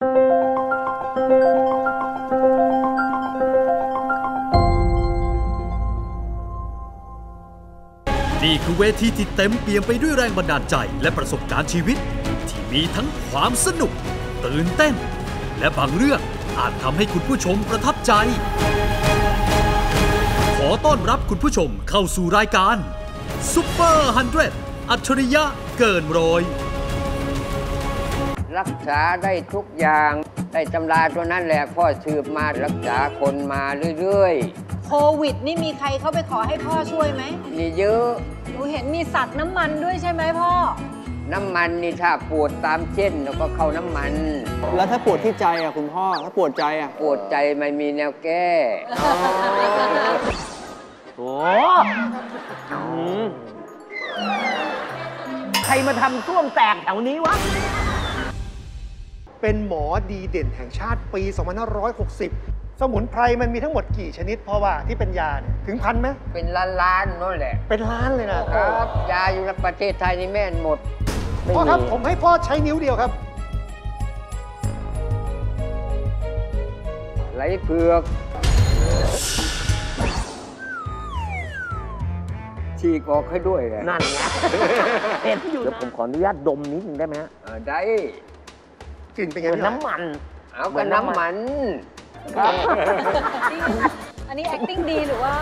นี่คือเวทีที่เต็มเปี่ยมไปด้วยแรงบันดาลใจและประสบการณ์ชีวิตที่มีทั้งความสนุกตื่นเต้นและบางเรื่องอาจทำให้คุณผู้ชมประทับใจขอต้อนรับคุณผู้ชมเข้าสู่รายการซุปเปอร์100อัจฉริยะเกินร้อยรักษาได้ทุกอย่างได้ตำราตัวนั้นแหละพ่อสืบมารักษาคนมาเรื่อยๆโควิดนี่มีใครเข้าไปขอให้พ่อช่วยไหมมีเยอะหนูเห็นมีสัตว์น้ำมันด้วยใช่ไหมพ่อน้ำมันนี่ถ้าปวดตามเส้นแล้วก็เข้าน้ำมันแล้วถ้าปวดที่ใจอ่ะคุณพ่อถ้าปวดใจอ่ะปวดใจไม่มีแนวแก้โอ้ใครมาทำส้วมแตกแถวนี้วะเป็นหมอดีเด่นแห่งชาติปี 2560 สมุนไพรมันมีทั้งหมดกี่ชนิดเพราะว่าที่เป็นยาเนี่ยถึง1,000ไหมเป็นล้านๆนั่นแหละเป็นล้านเลยนะครับยาอยู่ในประเทศไทยนี่แม่นหมดพ่อครับผมให้พ่อใช้นิ้วเดียวครับไหลเผือกฉีกออกให้ด้วยเลยนั่นไงเห็นอยู่เดี๋ยวผมขออนุญาตดมนิดนึงได้ไหมฮะได้กลิ่นเป็นไงน้ำมันเอากันน้ำมันอันนี้ acting ดีหรือว่า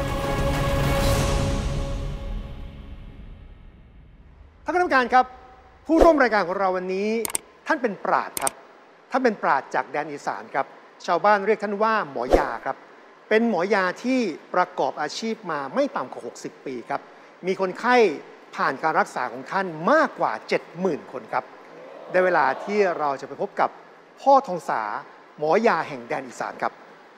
ท่านคณะกรรมการครับผู้ร่วมรายการของเราวันนี้ท่านเป็นปราชญ์ครับท่านเป็นปราชญ์จากแดนอีสานครับชาวบ้านเรียกท่านว่าหมอยาครับเป็นหมอยาที่ประกอบอาชีพมาไม่ต่ำกว่า60 ปีครับมีคนไข้ผ่านการรักษาของท่านมากกว่า 70,000 คนครับได้เวลาที่เราจะไปพบกับพ่อทองสาหมอยาแห่งแดนอีสานครับ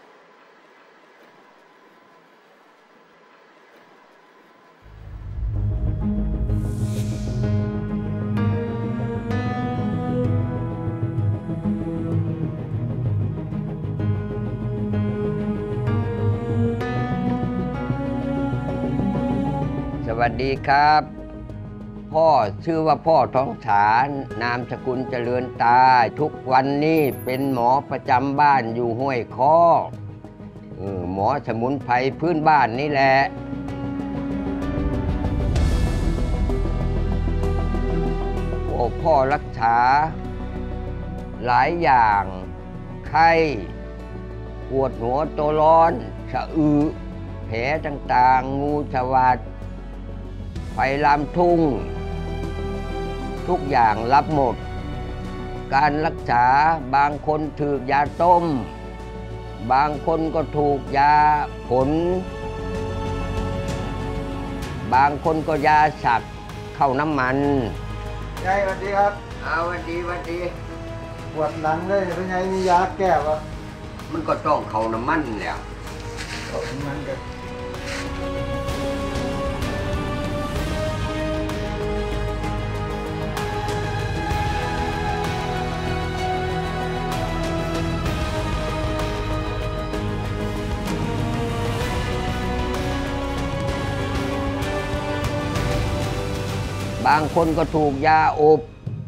สวัสดีครับพ่อชื่อว่าพ่อทองสานามสกุลเจริญตาทุกวันนี้เป็นหมอประจำบ้านอยู่ห้วยค้อหมอสมุนไพรพื้นบ้านนี่แหละพ่อรักษาหลายอย่างไข้ปวดหัวตัวร้อนสะอือแผลต่างๆงูสวัสดไฟลามทุ่งทุกอย่างรับหมดการรักษาบางคนถูกยาต้มบางคนก็ถูกยาผลบางคนก็ยาสักเข้าน้ำมันยายสวัสดีครับสวัสดีปวดหลังเลยเป็นไงมียาแก้วะมันก็ต้องเข้าน้ำมันแล้วเข้าน้ำมันกันบางคนก็ถูกยาอบ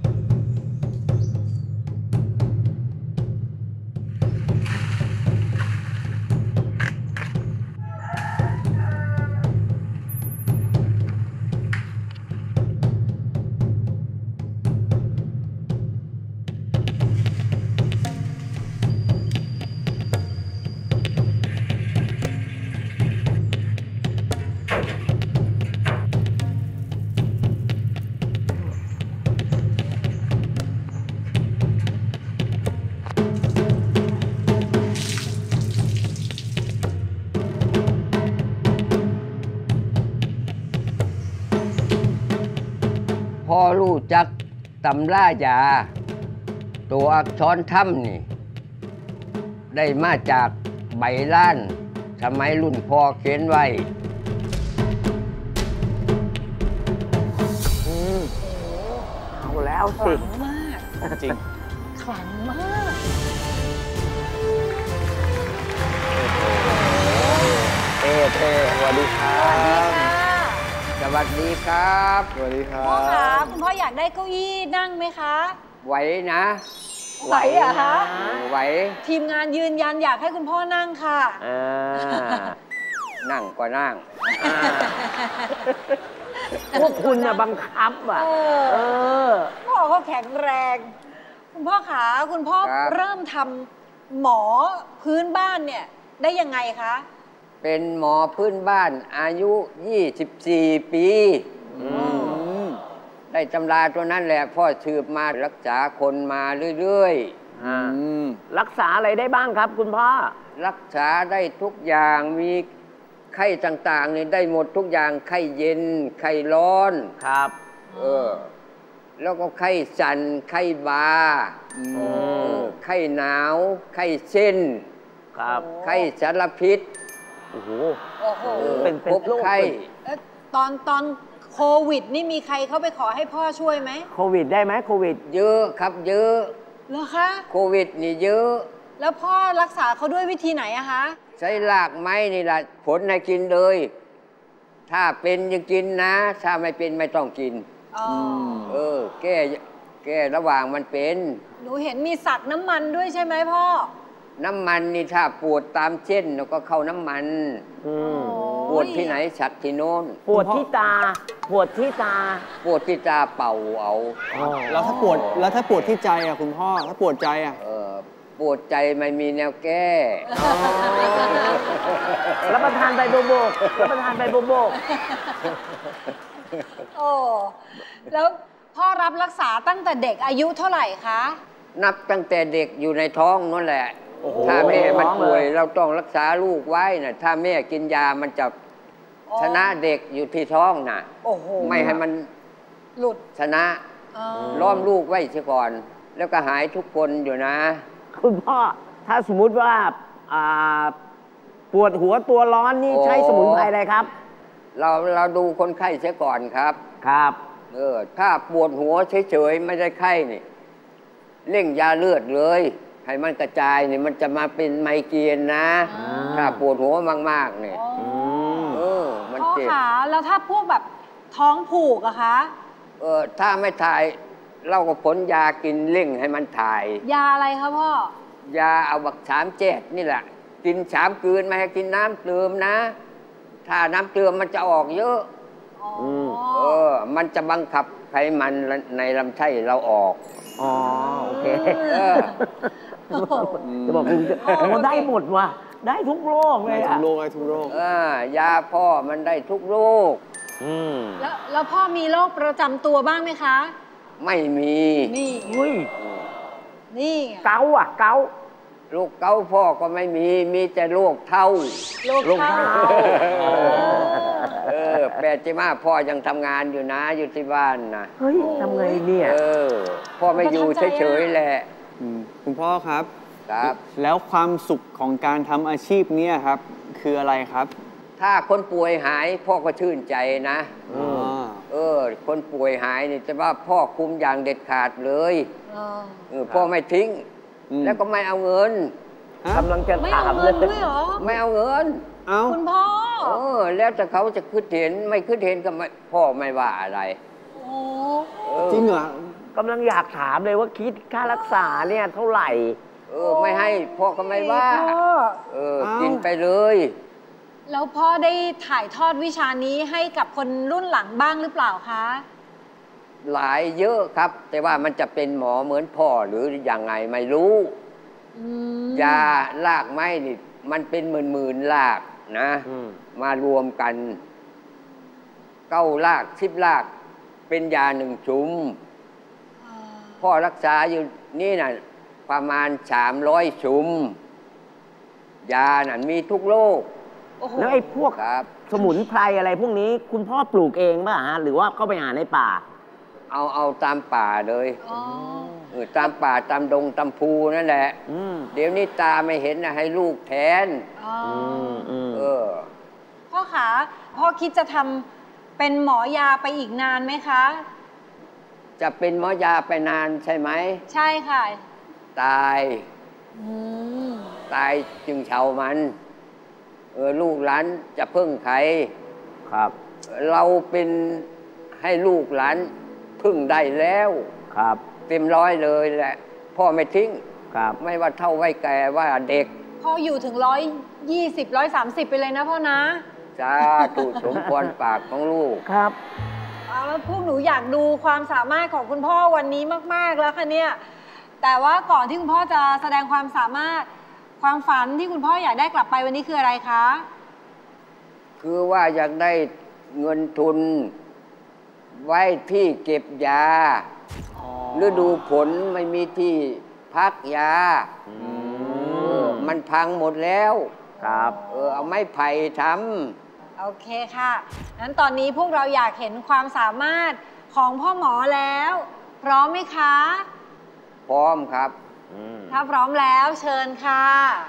พ่อรู้จักตำรายาตัวอักษรถ้ำนี่ได้มาจากใบล้านสมัยรุ่นพ่อเขียนไว้เอาแล้วสิขลังมากจริงขลังมากเท่สวัสดีครับสวัสดีครับสวัสดีครับพ่อคะคุณพ่ออยากได้เก้าอี้นั่งไหมคะไหวนะไหวเหรอะคะไหวทีมงานยืนยันอยากให้คุณพ่อนั่งค่ะนั่งก็นั่งพวกคุณน่ะบังคับอ่ะ เออพ่อเขาแข็งแรง คุณพ่อขาคุณพ่อครับเริ่มทำหมอพื้นบ้านเนี่ยได้ยังไงคะเป็นหมอพื้นบ้านอายุ 24 ปีได้ตำราตัวนั้นแหละพ่อสืบมารักษาคนมาเรื่อยรักษาอะไรได้บ้างครับคุณพ่อๆ รักษาได้ทุกอย่างมีไข้ต่างๆนี่ได้หมดทุกอย่างไข้เย็น ไข้ร้อนครับแล้วก็ไข้สั่นไข้บาไข้หนาว ไข้เส้นครับไข้สารพิษโอ้โหโอ้โหเป็นพบโรคไข้แล้วตอนโควิดนี่มีใครเข้าไปขอให้พ่อช่วยไหมโควิดได้ไหมโควิดเยอะครับเยอะเหรอคะโควิดนี่เยอะแล้วพ่อรักษาเขาด้วยวิธีไหนอะคะใช้รากไม้นี่แหละผลให้กินเลย ถ้าเป็นยังกินนะ ถ้าไม่เป็นไม่ต้องกินอ๋อแก้ระหว่างมันเป็นหนูเห็นมีสักน้ำมันด้วยใช่ไหมพ่อน้ำมันนี่ถ้าปวดตามเส้นแล้วก็เข้าน้ำมัน ปวดที่ไหนฉัดที่โน้นปวดที่ตา ปวดที่ตาปวดที่ตาเป่าเอาแล้วถ้าปวดที่ใจอ่ะคุณพ่อ ถ้าปวดใจอ่ะปวดใจไม่มีแนวแก้รับประทานใบโบโบกรับประทานใบโบโบกโอ้แล้วพ่อรับรักษาตั้งแต่เด็กอายุเท่าไหร่คะนับตั้งแต่เด็กอยู่ในท้องนั่นแหละโอ้โหถ้าแม่มันท้องเลยป่วยเราต้องรักษาลูกไว้นะถ้าแม่กินยามันจะอ๋อชนะเด็กอยู่ที่ท้องนะโอ้โหไม่ให้มันหลุดชนะอ๋อล้อมลูกไว้เสียก่อน แล้วก็หายทุกคนอยู่นะคุณพ่อ ถ้าสมมุติว่าปวดหัวตัวร้อนนี่โอ้ใช้สมุนไพรอะไรครับเราดูคนไข้เสียก่อนครับครับถ้าปวดหัวเฉยๆไม่ได้ไข้นี่เร่งยาเลือดเลย ให้มันกระจายนี่มันจะมาเป็นไมเกรนนะ ถ้าปวดหัวมากๆเนี่ย มันพ่อเจ็บขาแล้วถ้าพวกแบบท้องผูกอะคะถ้าไม่ถ่ายเราก็ผลยากินเร่งให้มันถ่ายยาอะไรคะพ่อยาเอาบัก37นี่แหละ กิน3 คืนไม่ให้กินน้ำเติมนะ ถ้าน้ำเติมมันจะออกเยอะ มันจะบังคับไขมันในลำไส้เราออกอ๋อ โอเคโอ้โหจะบอกคุณโอ้ได้หมดว่ะ ได้ทุกโรคเลได้ยทุอ่ะกโรคได้ทุกโรคยาพ่อมันได้ทุกโรคแล้วพ่อมีโรคประจำตัวบ้างไหมคะไม่มีนี่อุ้ยนี่ไงเกาอ่ะ เกาโรคเกาต์พ่อก็ไม่มี มีแต่โรคเท่าโรคโรคเท้า 85พ่อยังทำงานอยู่นะอยู่ที่บ้านนะเฮ้ย ทำไงเนี่ยพ่อไม่อยู่เฉยๆแหละคุณพ่อครับครับแล้วความสุขของการทำอาชีพเนี้ครับ คืออะไรครับถ้าคนป่วยหายพ่อก็ชื่นใจนะ คนป่วยหายนี่จะว่าพ่อคุมอย่างเด็ดขาดเลย พ่อไม่ทิ้ง แล้วก็ไม่เอาเงินกำลังจะไม่ถาเอามเลเงิยนด้วยเหรอไม่เอาเงินเอ้าคุณพ่อแล้วแต่เขาจะคิดเห็นไม่คิดเห็นก็ไม่พ่อไม่ว่าอะไรโอ้จริงเหรอกำลังอยากถามเลยว่าคิดค่ารักษาเนี่ยเท่าไหร่ไม่ให้พ่อก็ไม่ว่าพ่อกินไปเลยแล้วพ่อได้ถ่ายทอดวิชานี้ให้กับคนรุ่นหลังบ้างหรือเปล่าคะหลายเยอะครับ แต่ว่ามันจะเป็นหมอเหมือนพ่อหรืออย่างไงไม่รู้ ยาลากไม้นี่มันเป็นหมื่นๆลากนะ มารวมกัน9 ลาก10 ลาก เป็นยา1 ชุมพ่อรักษาอยู่นี่น่ะประมาณ300 ชุม ยาน่ะมีทุกโรคแล้วไอ้พวกครับสมุนไพรอะไรพวกนี้คุณพ่อปลูกเองป่ะฮะ หรือว่าเข้าไปหาในป่าเอาตามป่าเลยตามป่าตามดงตามภูนั่นแหละ เดี๋ยวนี้ตาไม่เห็นนะให้ลูกแทนพ่อขาพ่อคิดจะทำเป็นหมอยาไปอีกนานไหมคะจะเป็นหมอยาไปนานใช่ไหมใช่ค่ะตายจึงเฉามัน ลูกหลานจะพึ่งใครครับเราเป็นให้ลูกหลานพึ่งได้แล้วครับเต็มร้อยเลยแหละพ่อไม่ทิ้งครับไม่ว่าเท่าไว้แก่ว่าเด็กพ่ออยู่ถึง120 130ไปเลยนะพ่อนะสาธุสมพรปากของลูกครับพวกหนูอยากดูความสามารถของคุณพ่อวันนี้มากๆแล้วค่ะเนี่ยแต่ว่าก่อนที่คุณพ่อจะแสดงความสามารถความฝันที่คุณพ่ออยากได้กลับไปวันนี้คืออะไรคะคือว่าอยากได้เงินทุน ไว้ที่เก็บยาฤดูฝนไม่มีที่พักยามันพังหมดแล้วครับเอาไม้ไผ่ทโอเคค่ะงั้นตอนนี้พวกเราอยากเห็นความสามารถของพ่อหมอแล้ว พร้อมไหมคะำพร้อมครับถ้าพร้อมแล้วเชิญค่ะ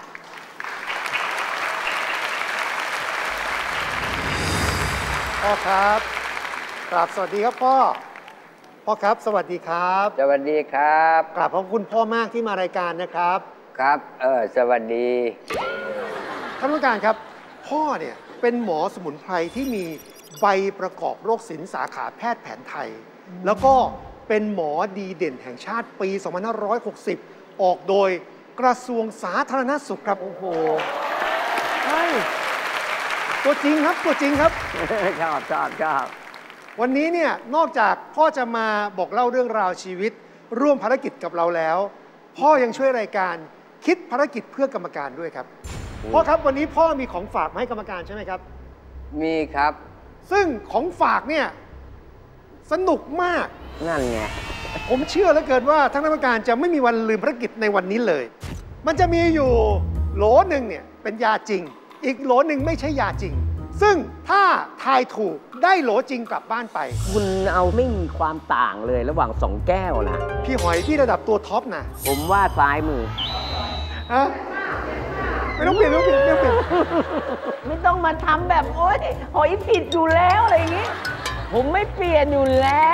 พ่อครับกราบสวัสดีครับพ่อครับสวัสดีครับสวัสดีครับกราบขอบคุณพ่อมากที่มารายการนะครับครับ สวัสดีท่านผู้การครับพ่อเนี่ยเป็นหมอสมุนไพรที่มีใบประกอบโรคศิลป์สาขาแพทย์แผนไทย แล้วก็เป็นหมอดีเด่นแห่งชาติปี 2560 ออกโดยกระทรวงสาธารณสุขครับโอ้โหใช่ตัวจริงครับตัวจริงครับชอบวันนี้เนี่ยนอกจากพ่อจะมาบอกเล่าเรื่องราวชีวิต ร่วมภารกิจกับเราแล้ว พ่อยังช่วยรายการคิดภารกิจเพื่อกรรมการด้วยครับพ่อครับวันนี้พ่อมีของฝากมาให้กรรมการใช่ไหมครับมีครับซึ่งของฝากเนี่ยสนุกมากนั่นไงผมเชื่อเหลือเกินว่าท่านกรรมการจะไม่มีวันลืมภารกิจในวันนี้เลย มันจะมีอยู่โหลหนึ่งเนี่ยเป็นยาจริง อีกโหลหนึ่งไม่ใช่ยาจริง ซึ่งถ้าทายถูกได้โหลจริงกลับบ้านไปคุณเอาไม่มีความต่างเลยระหว่าง2 แก้วนะพี่หอยที่ระดับตัวท็อปนะผมว่าซ้ายมือฮะไม่ต้องเปลี่ยนไม่ต้องเปลี่ยนไม่ต้องเปลี่ยนไม่ต้องมาทำแบบโอ๊ยหอยผิดอยู่แล้วอะไรอย่างงี้ ผมไม่เปลี่ยนอยู่แล้ว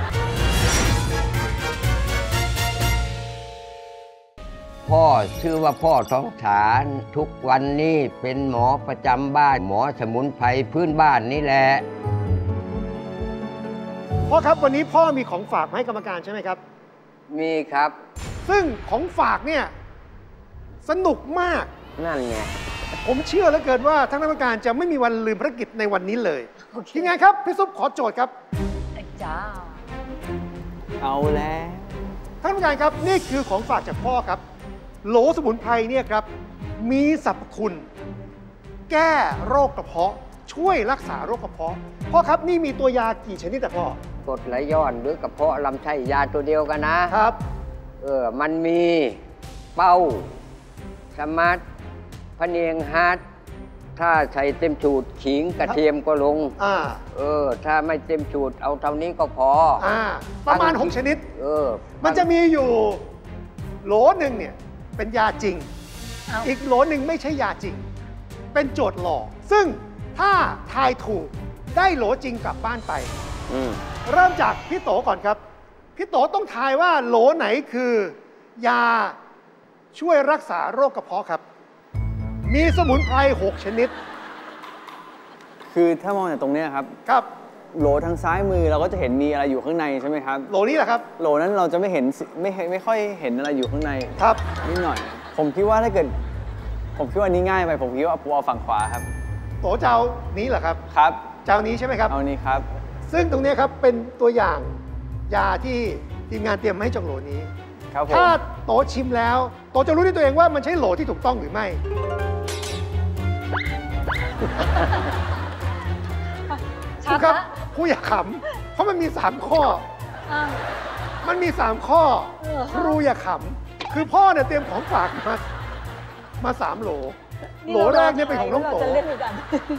พ่อชื่อว่าพ่อท้องฐานทุกวันนี้เป็นหมอประจำบ้านหมอสมุนไพรพื้นบ้านนี่แหละพ่อครับวันนี้พ่อมีของฝากมาให้กรรมการใช่ไหมครับมีครับซึ่งของฝากเนี่ยสนุกมากนั่นไงผมเชื่อเหลือเกินว่าท่านกรรมการจะไม่มีวันลืมภารกิจในวันนี้เลยทีมงานครับพี่ซุปขอโจทย์ครับจ้าเอาแล้วท่านกรรมการครับนี่คือของฝากจากพ่อครับโหลสมุนไพรเนี่ยครับมีสรรพคุณ แก้โรคกระเพาะ ช่วยรักษาโรคกระเพาะพ่อครับนี่มีตัวยากี่ชนิดแต่พ่อกรดไหลย้อนหรือกระเพาะลำไส้ยาตัวเดียวกันนะครับ มันมีเป้าสมัดพะเนียงฮัดถ้าใส่เต็มสูตรขิงกระเทียมก็ลง ถ้าไม่เต็มสูตรเอาเท่านี้ก็พอประมาณ6ชนิดมันจะมีอยู่โหลหนึ่งเนี่ยเป็นยาจริง อีกโหลหนึ่งไม่ใช่ยาจริง เป็นโจทย์หลอกซึ่งถ้าทายถูกได้โหลจริงกลับบ้านไปเริ่มจากพี่โตก่อนครับพี่โตต้องทายว่าโหลไหนคือยาช่วยรักษาโรคกระเพาะครับมีสมุนไพร6ชนิดคือถ้ามองจากตรงเนี้ยครับครับโหลทางซ้ายมือเราก็จะเห็นมีอะไรอยู่ข้างในใช่ไหมครับโหลนี้แหละครับโหลนั้นเราจะไม่เห็นไม่ค่อยเห็นอะไรอยู่ข้างในครับนิดหน่อย ผมคิดว่าถ้าเกิด ผมคิดว่านี้ง่ายไปผมคิดว่าผมเอาฝั่งขวาครับโตเจ้านี้เหรอครับครับเจ้านี้ใช่ไหมครับเอานี้ครับซึ่งตรงนี้ครับเป็นตัวอย่างยาที่ทีมงานเตรียมมาให้จากโหลนี้ครับผมถ้าโตชิมแล้วโตจะรู้ด้วยตัวเองว่ามันใช่โหลที่ถูกต้องหรือไม่ชัดครับละผู้อย่าขำเพราะมันมี3ข้ออ่ะมันมี3ข้อเออครูอย่าขำคือพ่อเนี่ยเตรียมของฝากมา3โหล โหลแรกเนี่ยเป็นของน้องโตเราจะเล่นกัน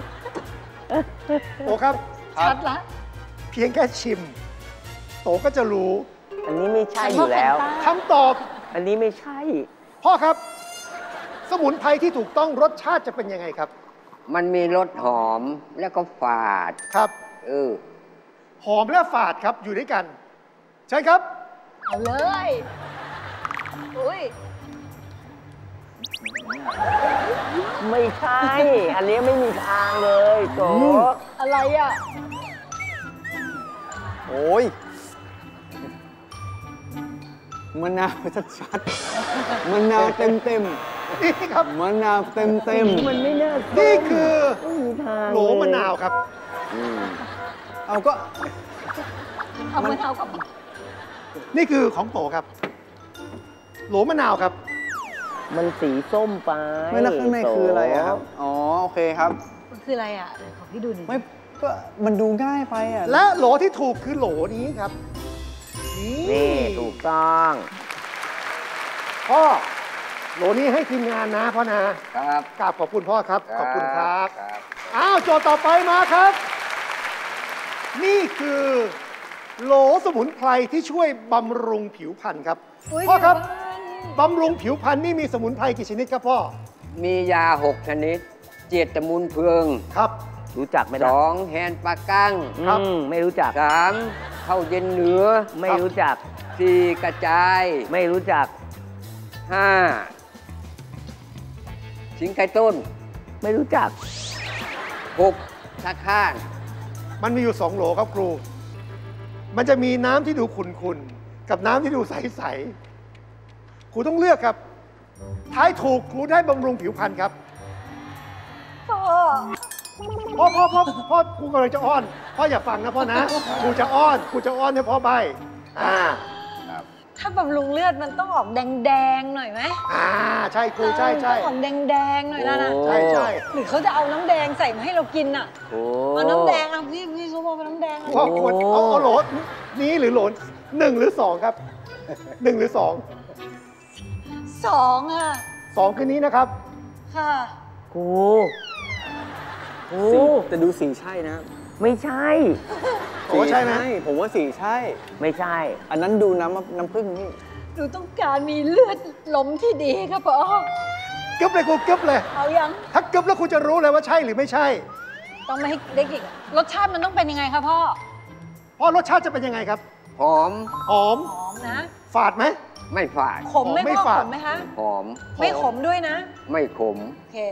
โตครับชัดละเพียงแค่ชิม โตก็จะรู้อันนี้ไม่ใช่อยู่แล้วคำตอบอันนี้ไม่ใช่พ่อครับ สมุนไพรที่ถูกต้องรสชาติจะเป็นยังไงครับมันมีรสหอมแล้วก็ฝาดครับหอมและฝาดครับอยู่ด้วยกัน ใช่ครับเอาเลยอุ้ยไม่ใช่ อันนี้ไม่มีทางเลยโตอะไรอ่ะโอ้ยมะนาวชัดๆมะนาวเต็มนี่ครับๆมะนาวเต็มมันไม่น่านี่คือไม่มีทางโหลมะนาวครับๆเอาก็เอามะนาวกับนี่คือของโตครับ โหลมะนาวครับมันสีส้มไปไม่แล้วข้างในคืออะไรอะครับ อ๋อ โอเคครับมันคืออะไรอ่ะขอพี่ดูหน่อยไม่ก็มันดูง่ายไปอ่ะและโหลที่ถูกคือโหลนี้ครับนี่ถูกต้องพ่อโหลนี้ให้ทีมงานนะพ่อนะครับ กราบขอบคุณพ่อครับ ขอบคุณครับครับอ้าวโจทย์ต่อไปมาครับ นี่คือโหลสมุนไพรที่ช่วยบำรุงผิวพรรณครับยพ่อครับเดี๋ยวก่อนบำรุงผิวพรรณนี่มีสมุนไพรกี่ชนิดครับพ่อมียา 6 ชนิด 7 ตะมุนเพืองครับรู้จักไหมล่ะ 2 แฮนปลากั้งครับไม่รู้จัก 3 เข้าเย็นเหนือไม่รู้จัก 4 กระจายไม่รู้จัก 5 ชิงไข่ต้นไม่รู้จัก 6 ชาข้านมันมีอยู่2โหลครับครู มันจะมีน้ำที่ดูขุ่นๆ กับน้ำที่ดูใสๆ ครูต้องเลือกครับ ท้ายถูกครูได้บำรุงผิวพรรณครับพ่อพ่อครูกำลังจะอ้อน พ่ออย่าฟังนะพ่อนะ ครูจะอ้อนให้พ่อใบถ้าบำรุงเลือดมันต้องออกแดงๆหน่อยไหมใช่ครูใช่ต้องออกแดงๆหน่อยนะใช่หรือเขาจะเอาน้ำแดงใส่มาให้เรากินอ่ะโอ้เอาน้ำแดงอ่ะพี่ซุปเอาน้ำแดงพ่อควรเอาโหลนี้หรือโหล1 หรือ 2 ครับ 1 หรือ 2อ่ะ 2 2คือนี้นะครับค่ะกูสีแต่ดูสีใช่นะไม่ใช่ผมว่าใช่ไหมผมว่าสีใช่ไม่ใช่อันนั้นดูน้ำผึ้งนี่หนูต้องการมีเลือดลมที่ดีครับพ่อกึ๊บเลยครูกึ๊บเลยเอายังถ้ากึ๊บแล้วครูจะรู้เลยว่าใช่หรือไม่ใช่ต้องไม่ให้ได้กลิ่นรสชาติมันต้องเป็นยังไงครับพ่อพ่อรสชาติจะเป็นยังไงครับหอมหอมหอมนะฝาดไหมไม่ฝาดขมไหมไม่พ่อฝาดขมไหมคะหอมไม่ขมด้วยนะไม่ขมโอเค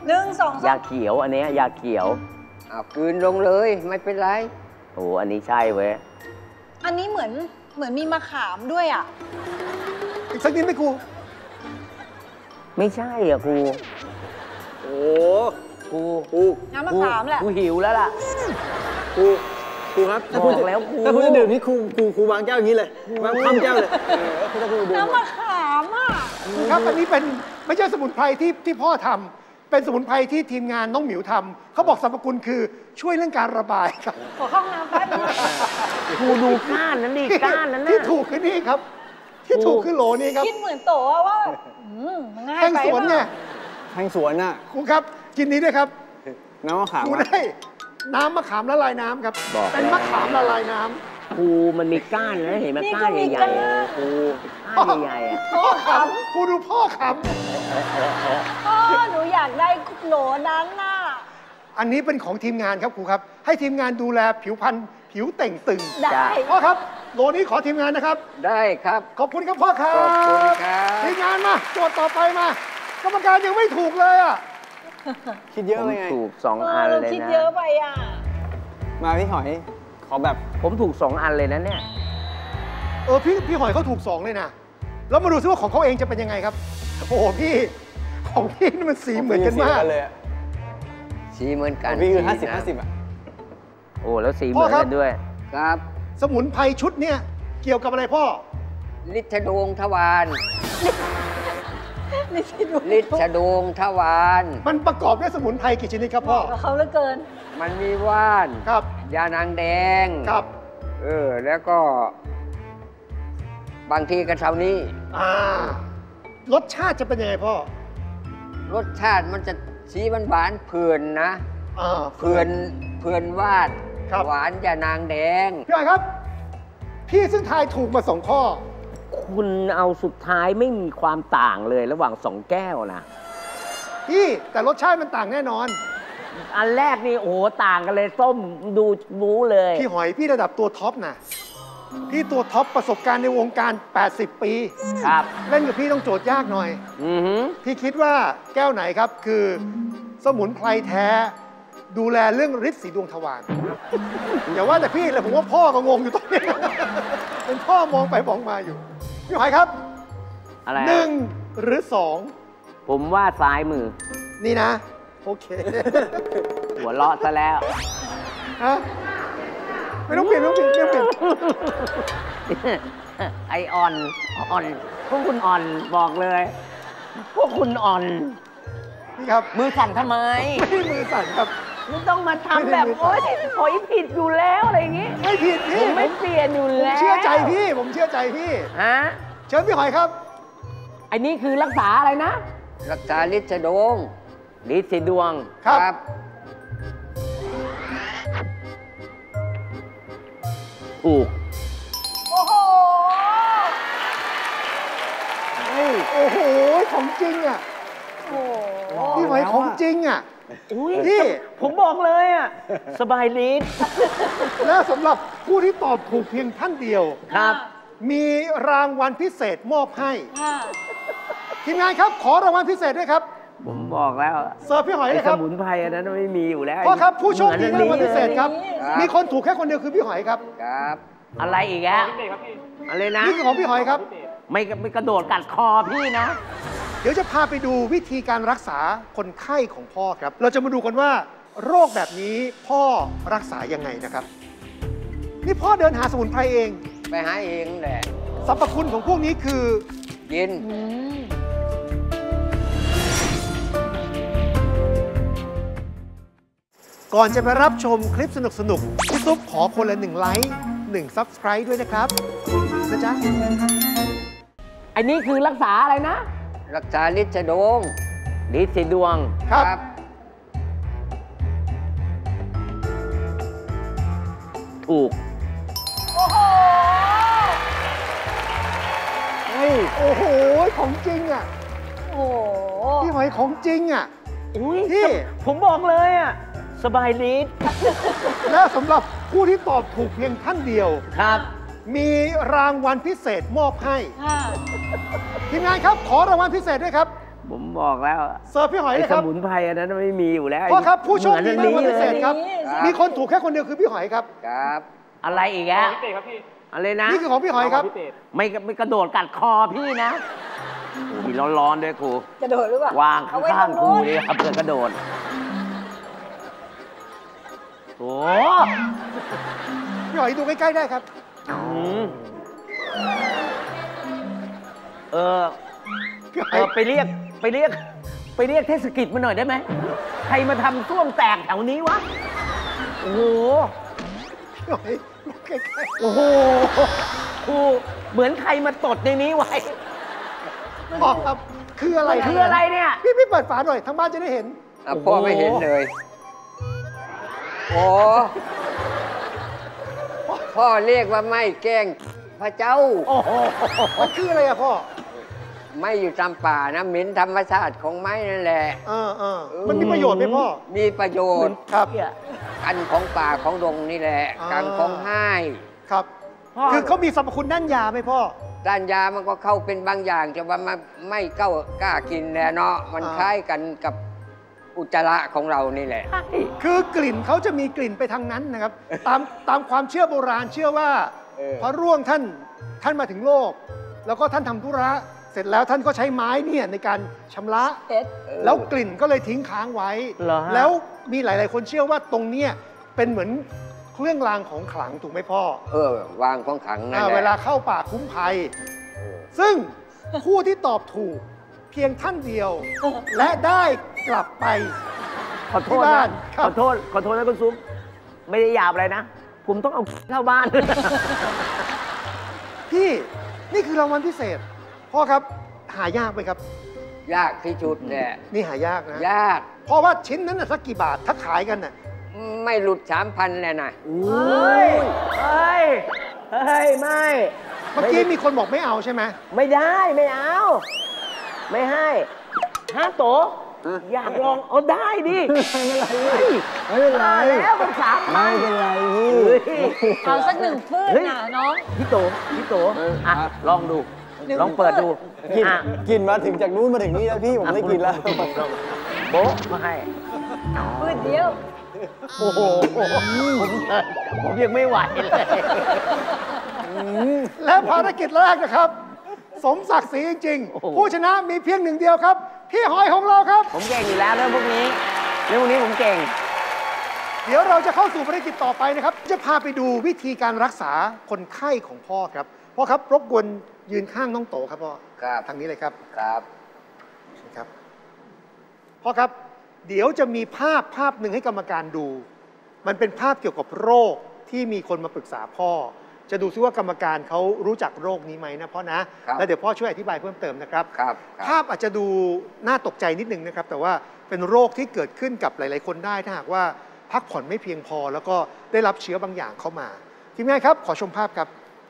1 2 ยา 3 เขียวอันเนี้ยยาเขียวกลืนลงเลยไม่เป็นไรโอ้อันนี้ใช่เว้ยอันนี้เหมือนมีมะขามด้วยอ่ะอีกสักนิดไหมครูไม่ใช่อ่ะครูโอ้ครูน้ำมะขามแหละกูหิวแล้วล่ะครูครับถ้าคุณบอกแล้วครูถ้าคุณจะดื่มนี่ครูวางแก้วอย่างนี้เลย วางคว่ำแก้วเลยถ้าคุณดื่มน้ำมะขามอ่ะครับอันนี้เป็นไม่ใช่สมุนไพรที่พ่อทำเป็นสมุนไพรที่ทีมงานน้องหมิวทำเขาบอกสรรพคุณคือช่วยเรื่องการระบายครับขอเข้าห้องน้ำแป๊บนึงครูดูก้านนั้นดิก้านนั้นที่น่ะถูกคือนี่ครับ ที่ถูกคือโหลนี้ครับคิดเหมือนโตอะว่ามันง่ายแทงไปสวนไงแทงสวนน่ะครูครับกินนี้ด้วยครับน้ำมะขามครูอะได้น้ำมะขามละลายน้ำครับบอกเป็นมะขามละลายน้ครูมันมีก้านนะเห็นไหมก้านใหญ่ๆอะครูก้านใหญ่ๆอ่ะำพ่อขำครูดูพ่อขพ่อหนูอยากได้โหลนั้นน่ะำอันนี้เป็นของทีมงานครับครูครับ ให้ทีมงานดูแลผิวพรรณผิวเต่งตึงได้พ่อครับโหลนี้ขอทีมงานนะครับได้ครับขอบคุณครับพ่อครับขอบคุณครับทีมงานมาโจทย์ต่อไปมา กรรมการยังไม่ถูกเลยอ่ะคิดเยอะผมไปไงถูก2 อันเราเลยคิดนะเยอะไปอ่ะมาพี่หอย ขอแบบผมถูก2 อันเลยนะเนี่ยพี่หอยเขาถูก 2 เลยนะ แล้วมาดูซิว่าของเขาเองจะเป็นยังไงครับ โอ้โหพี่ ของพี่นี่มันสีเหมือนกันมากเลยอะสีเหมือนขกัอน งพี่คือสีนะ 50-50อ่ะโอ้แล้วสีเหมือนกันด้วยครับสมุนไพรชุดเนี่ยเกี่ยวกับอะไรพ่อฤทธดวงทวารนี่คิดดูฤทธดวงทวารมันประกอบด้วยสมุนไพรกี่ชนิดครับบพ่ออกกับเขาเหลือเกินมันมีว่านครับยานางแดงครับแล้วก็ บางทีก็เท่านี้รสชาติจะเป็นยังไงพ่อรสชาติมันจะสีหวานๆเผื่อนนะ เผื่อนว่านครับหวานยานางแดงพี่หอยครับ พี่ซึ่งทายถูกมา2 ข้อคุณเอาสุดท้ายไม่มีความต่างเลยระหว่าง2 แก้วนะพี่แต่รสชาติมันต่างแน่นอนอันแรกนี่โอ้โหต่างกันเลยส้มดูรู้เลยพี่หอยพี่ระดับตัวท็อปนะพี่ตัวท็อปประสบการณ์ในวงการ 80 ปีครับเล่นกับพี่ต้องโจทย์ยากหน่อยอือหือพี่คิดว่าแก้วไหนครับคือสมุนไพรแท้ ดูแลเรื่องฤทธิ์สีดวงทวารอย่าว่าแต่พี่เลยผมว่าพ่อก็งงอยู่ตอนนี้ เป็นพ่อมองไปมองมาอยู่พี่หอยครับอะไร 1 หรือผมว่าซ้ายมือ 2 นี่นะ โอเคหัวเราะซะแล้วฮะไม่ต้องเปลี่ยนไม่ต้องเปลี่ยนไม่ต้องเปลี่ยนไออ่อนพวกคุณอ่อนบอกเลย พวกคุณอ่อนนี่ครับมือสั่นทำไมไม่ได้มือสั่นครับไม่ต้องมาทำแบบโอ๊ยหอยผิดอยู่แล้วอะไรอย่างงี้ไม่ผิดผพี่มไม่เปลี่ยนอยู่ผมแล้วเชื่อใจพี่ ผมเชื่อใจพี่ฮะเชิญพี่หอยครับไอ้นี่คือรักษาอะไรนะรักษาลิดชะโดงลิสีดวงครับถูกโอ้โหโอ้โห ของจริงอ่ะโอ้โหพี่หอยของจริงอ่ะอุ้ยพี่ผมบอกเลยอ่ะ สบายลิ้นและสำหรับผู้ที่ตอบถูกเพียงท่านเดียวครับมีรางวัลพิเศษมอบให้ค่ะทีมงานครับ ขอรางวัลพิเศษด้วยครับผมบอกแล้วเสิร์ฟพี่หอยไอ้เลยสครับมุนไพรอันนั้นไม่มีอยู่แล้วพ่อครับผู้โชคดีเหมืได้อนรางวัลพิเศษครับครับมีคนถูกแค่คนเดียวคือพี่หอยครับครับอะไรอีกอะอะไรนะนี่คือของพี่หอยครับไม่กระโดดกัดคอพี่นะเดี๋ยวจะพาไปดูวิธีการรักษาคนไข้ของพ่อครับ เราจะมาดูกันว่า โรคแบบนี้พ่อรักษายังไงนะครับ นี่พ่อเดินหาสมุนไพรเองไปหาเองแหละสรรพคุณของพวกนี้คือกินก่อนจะไปรับชมคลิปสนุกๆพี่ซุปขอคนละ1 ไลค์ 1 Subscribe ด้วยนะครับนะจ๊ะไอ้นี่คือรักษาอะไรนะรักษาลิดชะโดงลิสีดวงครับถูกโอ้โหโอ้โห ของจริงอ่ะโอ้โหพี่หอยของจริงอ่ะอุ้ยพี่ผมบอกเลยอ่ะ สบายลิ้นและสำหรับผู้ที่ตอบถูกเพียงท่านเดียวครับมีรางวัลพิเศษมอบให้ค่ะทีมงานครับ ขอรางวัลพิเศษด้วยครับผมบอกแล้วเสิร์ฟพี่หอยไอ้เลยสครับมุนไพรอันนั้นไม่มีอยู่แล้วพ่อครับผู้โชคดีเหได้มือนรางวัลพิเศษครับครับมีคนถูกแค่คนเดียวคือพี่หอยครับครับอะไรอีกอะอะไรนะนี่คือของพี่หอยครับไม่กระโดดกัดคอพี่นะมีร้อนๆด้วยครูจะโดดหรือเปล่าวางเอไว้ข้างๆครูตรนี่ครับเพื่อกระโดดโอ้พี่หอยดูใกล้ๆได้ครับอืมเออพี่หอยไปเรียกเทศกิจมาหน่อยได้ไหมใครมาทำส้วมแตกแถวนี้วะโอ้โหพี่หอยดูใกล้โอ้โหครูเหมือนใครมาตดในนี้ไว้ๆพ่อครับ คืออะไรคืออะไรเนี่ยพี่เปิดฝาหน่อยทั้งบ้านจะได้เห็นอ่ะพ่อไม่เห็นเลย โอ้พ่อเรียกว่าไม่แกล้งพระเจ้าโอ้โหมันคืออะไรอะพ่อไม่อยู่ตามป่านะเหม็นธรรมชาติของไม้นั่นแหละมันมีประโยชน์ไหมพ่อมีประโยชน์ครับกันของป่าของดงนี่แหละอ่ากันของให้ครับพ่อคือเขามีสรรพคุณด้านยาไหมพ่อด้านยามันก็เข้าเป็นบางอย่างจะว่ามันไม่กล้ากินแน่เนาะมันอ่าคล้ายกันกับอุจจาระของเรานี่แหละคือกลิ่นเขาจะมีกลิ่นไปทางนั้นนะครับ ตามความเชื่อโบราณเชื่อว่าเออพระร่วงท่านมาถึงโลก แล้วก็ท่านทำธุระเสร็จแล้วท่านก็ใช้ไม้เนี่ยในการชำระเอ็ดแล้วกลิ่นก็เลยทิ้งค้างไว้เหรอฮะแล้วมีหลาย ๆ คนเชื่อว่าตรงเนี้ยเป็นเหมือนเครื่องรางของขลังถูกไหมพ่อวางของขังนั่นแหละเวลาเข้าป่าคุ้มภัย ซึ่งผู้ที่ตอบถูกเพียงท่านเดียว และได้กลับไปขอโทษที่บ้านะนครับขอโทษนะคุณซุปไม่ได้หยาบอะไรนะ ผมต้องเอาเข้าบ้านพี่นี่คือรางวัลพิเศษ พ่อครับหายากไหมครับยากที่สุดแหละนี่หายากนะยากเพราะว่าชิ้นนั้นน่ะสักกี่บาทถ้าขายกันน่ะไม่หลุด3,000เลยนะเฮ้ยไม่เมื่อกี้มีคนบอกไม่เอาใช่ไหมไม่ได้ไม่เอา ไม่ให้ห้าโตะอยากลองเอาได้ดิไม่เป็นไรแล้วมันสามไม่เป็นไรเอาสักหนึ่งฟืดน่ะน้องพี่โตอ่ะลองดู ลองเปิดดูกินอ่ะกินมาถึงจากนู้นมาถึงนี่แล้วพี่ผมได้กินแล้วโบ๊ะมาให้ฟืดเดียวโอ้โหผมยังไม่ไหวเลยและภารกิจแรกนะครับสมศักดิ์ศรีจริงๆ ผู้ชนะมีเพียงหนึ่งเดียวครับ พี่หอยของเราครับผมเก่งอยู่แล้วเรื่องพวกนี้ผมเก่งเดี๋ยวเราจะเข้าสู่ภารกิจต่อไปนะครับ จะพาไปดูวิธีการรักษาคนไข้ของพ่อครับพ่อครับรบกวนยืนข้างน้องโตครับพ่อครับทางนี้เลยครับครับครับพ่อครับเดี๋ยวจะมีภาพหนึ่งให้กรรมการดู มันเป็นภาพเกี่ยวกับโรคที่มีคนมาปรึกษาพ่อ จะดูซิว่ากรรมการเขารู้จักโรคนี้ไหมนะพ่อนะ แล้วเดี๋ยวพ่อช่วยอธิบายเพิ่มเติมนะครับครับภาพอาจจะดูน่าตกใจนิดนึงนะครับแต่ว่าเป็นโรคที่เกิดขึ้นกับหลายๆคนได้ถ้าหากว่าพักผ่อนไม่เพียงพอแล้วก็ได้รับเชื้อบางอย่างเข้ามาทีมงานครับขอชมภาพครับ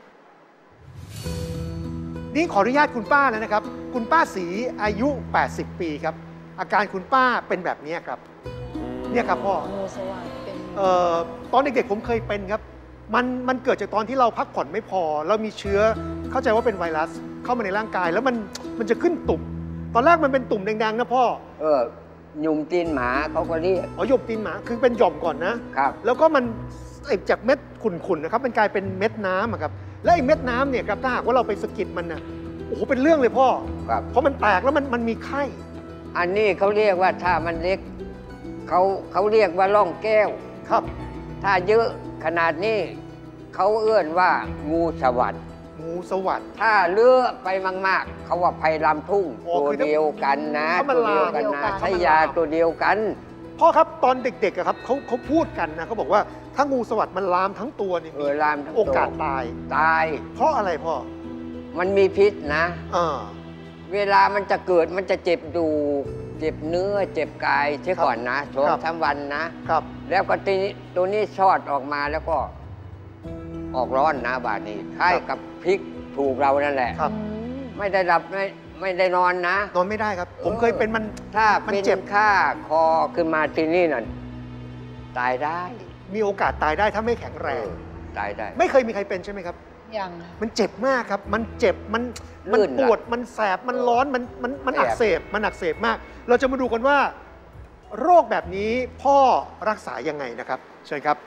นี่ขออนุญาตคุณป้าแล้วนะครับคุณป้าศรีอายุ80 ปีครับอาการคุณป้าเป็นแบบนี้ครับเนี่ยครับพ่องูสวัสดิ์เป็นตอนเด็กๆผมเคยเป็นครับมันเกิดจากตอนที่เราพักผ่อนไม่พอเรามีเชื้อเข้าใจว่าเป็นไวรัสเข้ามาในร่างกายแล้วมันจะขึ้นตุ่มตอนแรกมันเป็นตุ่มแดงๆนะพ่อยุงตีนหมาเขาก็เรียกหยมตีนหมาคือเป็นหย่อมก่อนนะครับแล้วก็มันจากเม็ดขุ่นๆนะครับมันกลายเป็นเม็ดน้ำครับและไอ้เม็ดน้ำเนี่ยครับถ้าหากว่าเราไปสะกิดมันนะโอ้โหเป็นเรื่องเลยพ่อเพราะมันแตกแล้วมันมีไข้อันนี้เขาเรียกว่าถ้ามันเล็กเขาเรียกว่าร่องแก้วครับถ้าเยอะขนาดนี้เขาเอื้อนว่างูสวัสดิ์ถ้าเลื้อไปมากๆเขาว่าไพลำทุ่งตัวเดียวกันนะตัวเดียวกันนะใช้ยาตัวเดียวกันพ่อครับตอนเด็กๆครับเขาพูดกันนะเขาบอกว่าถ้างูสวัสดิ์มันลามทั้งตัวนี่ลามทั้งตัวโอกาสตายเพราะอะไรพ่อมันมีพิษนะเวลามันจะเกิดมันจะเจ็บดูเจ็บเนื้อเจ็บกายเช่ก่อนนะ2-3 วันนะครับแล้วก็ตัวนี้ชอดออกมาแล้วก็ออกร้อนนะบาดนี้คล้ายกับพริกถูกเรานั่นแหละไม่ได้หลับไม่ได้นอนนะนอนไม่ได้ครับผมเคยเป็นมันถ้าเป็นเจ็บค่าคอขึ้นมาที่นี่นั่นตายได้มีโอกาสตายได้ถ้าไม่แข็งแรงตายได้ไม่เคยมีใครเป็นใช่ไหมครับยังมันเจ็บมากครับมันเจ็บมันปวดมันแสบมันร้อนมันอักเสบมากเราจะมาดูกันว่าโรคแบบนี้พ่อรักษายังไงนะครับเชิญครับ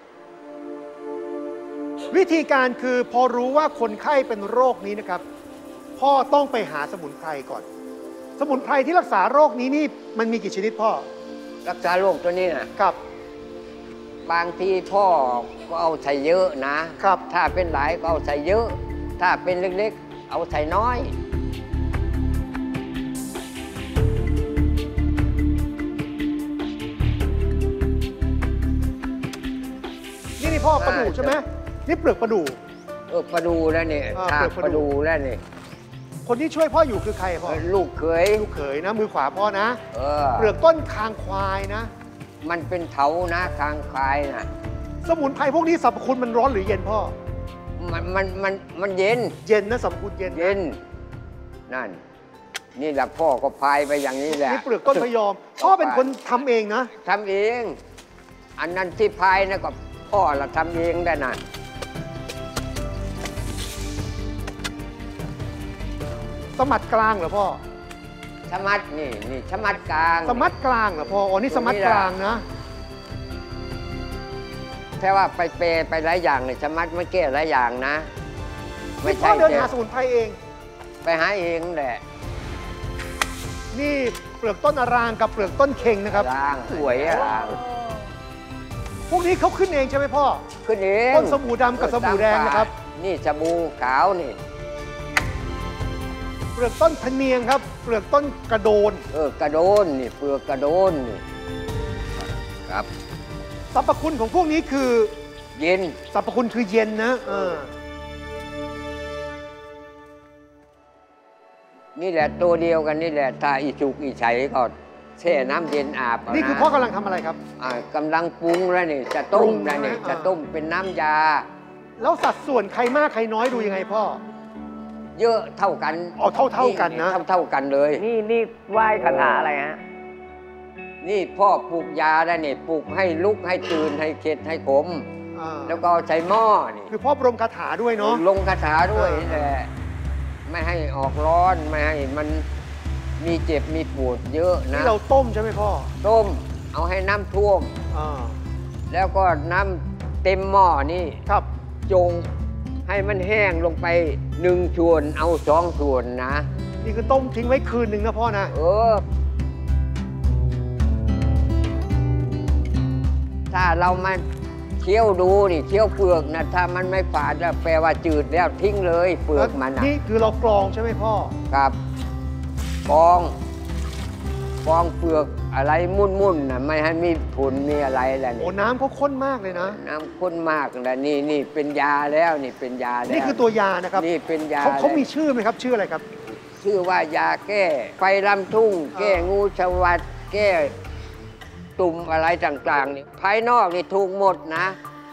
วิธีการคือพอรู้ว่าคนไข้เป็นโรคนี้นะครับพ่อต้องไปหาสมุนไพรก่อนสมุนไพรที่รักษาโรคนี้นี่มันมีกี่ชนิดพ่อรักษาโรคตัวนี้นะครับบางทีพ่อก็เอาใส่เยอะนะครับถ้าเป็นหลายก็เอาใส่เยอะถ้าเป็นเล็กๆเอาใส่น้อยนี่พ่อประดู่ใช่ไหมนี่เปลือกประดู่ประดู่แล้วเนี่ยประดู่แล้วเนี่ยคนที่ช่วยพ่ออยู่คือใครพ่อลูกเขยนะมือขวาพ่อนะเปลือกต้นคางควายนะมันเป็นเถานะคางควายนะสมุนไพรพวกนี้สรรพคุณมันร้อนหรือเย็นพ่อมันเย็นนะสรรพคุณเย็นนั่นนี่แหละพ่อก็พายไปอย่างนี้แหละนี่เปลือกต้นพยอมพ่อเป็นคนทำเองนะทำเองอันนั้นที่พายนะก็พ่อเราทำเองได้นะสมัดกลางเหรอพ่อสมัดนี่สมัดกลางสมัดกลางเหรอพ่ออ๋อนี่สมัดกลางนะแค่ว่าไปเปย์ไปหลายอย่างเลยสมัดไม่แก้หลายอย่างนะไม่ใช่เดินหาสมุนไพรเองไปหาเองแหละนี่เปลือกต้นอารางกับเปลือกต้นเค็งนะครับสวยอารางพวกนี้เขาขึ้นเองใช่ไหมพ่อขึ้นเองต้นสบู่ดำกับสบู่แดงนะครับนี่สบู่ขาวนี่เปลือกต้นพะเนียงครับเปลือกต้นกระโดนกระโดนนี่เปลือกกระโดนนี่ครับสรรพคุณของพวกนี้คือเย็นสรรพคุณคือเย็นนะนี่แหละตัวเดียวกันนี่แหละถ้าอีจุกอีไฉก็แช่น้ำเย็นอาบนี่คือพ่อกำลังทำอะไรครับกำลังปรุงแล้วนี่จะต้มแล้วนี่จะต้มเป็นน้ำยาแล้วสัดส่วนใครมากใครน้อยดูยังไงพ่อเยอะเท่ากันเท่ากันนะเท่ากันเลยนี่ไหว้คาถาอะไรฮะนี่พ่อปลูกยาได้เนี่ยปลูกให้ลุกให้ตื่นให้เข็ดให้ขมแล้วก็ใช้หม้อนี่คือพ่อปรงคาถาด้วยเนาะลงคาถาด้วยนี่แหละไม่ให้ออกร้อนไม่ให้มันมีเจ็บมีปวดเยอะนะที่เราต้มใช่ไหมพ่อต้มเอาให้น้ำท่วมแล้วก็น้ำเต็มหม้อนี่ครับจงให้มันแห้งลงไป1 ส่วนเอา2 ส่วนนะนี่คือต้มทิ้งไว้คืนหนึ่งนะพ่อนะถ้าเรามาเคี่ยวดูนี่เคี่ยวเปลือกนะถ้ามันไม่ฝาดแล้วแปลว่าจืดแล้วทิ้งเลยเปลือกมันนะนี่คือเรากรองใช่ไหมพ่อครับกองเปลือกอะไรมุ่นๆนะไม่ให้มีผุนมีอะไรแล้วโอ้นี่น้ำเขาข้นมากเลยนะน้ำข้นมากแล้วนี่เป็นยาแล้วนี่เป็นยาแล้วนี่คือตัวยานะครับนี่เป็นยาเขามีแล้วชื่อไหมครับ ชื่ออะไรครับชื่อว่ายาแก้ไฟลำทุ่ง แก้งูสวัสดแก้ตุ่มอะไรต่างๆนี่ภายนอกนี่ถูกหมดนะ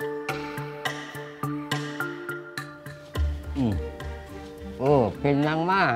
เป็นนางม่า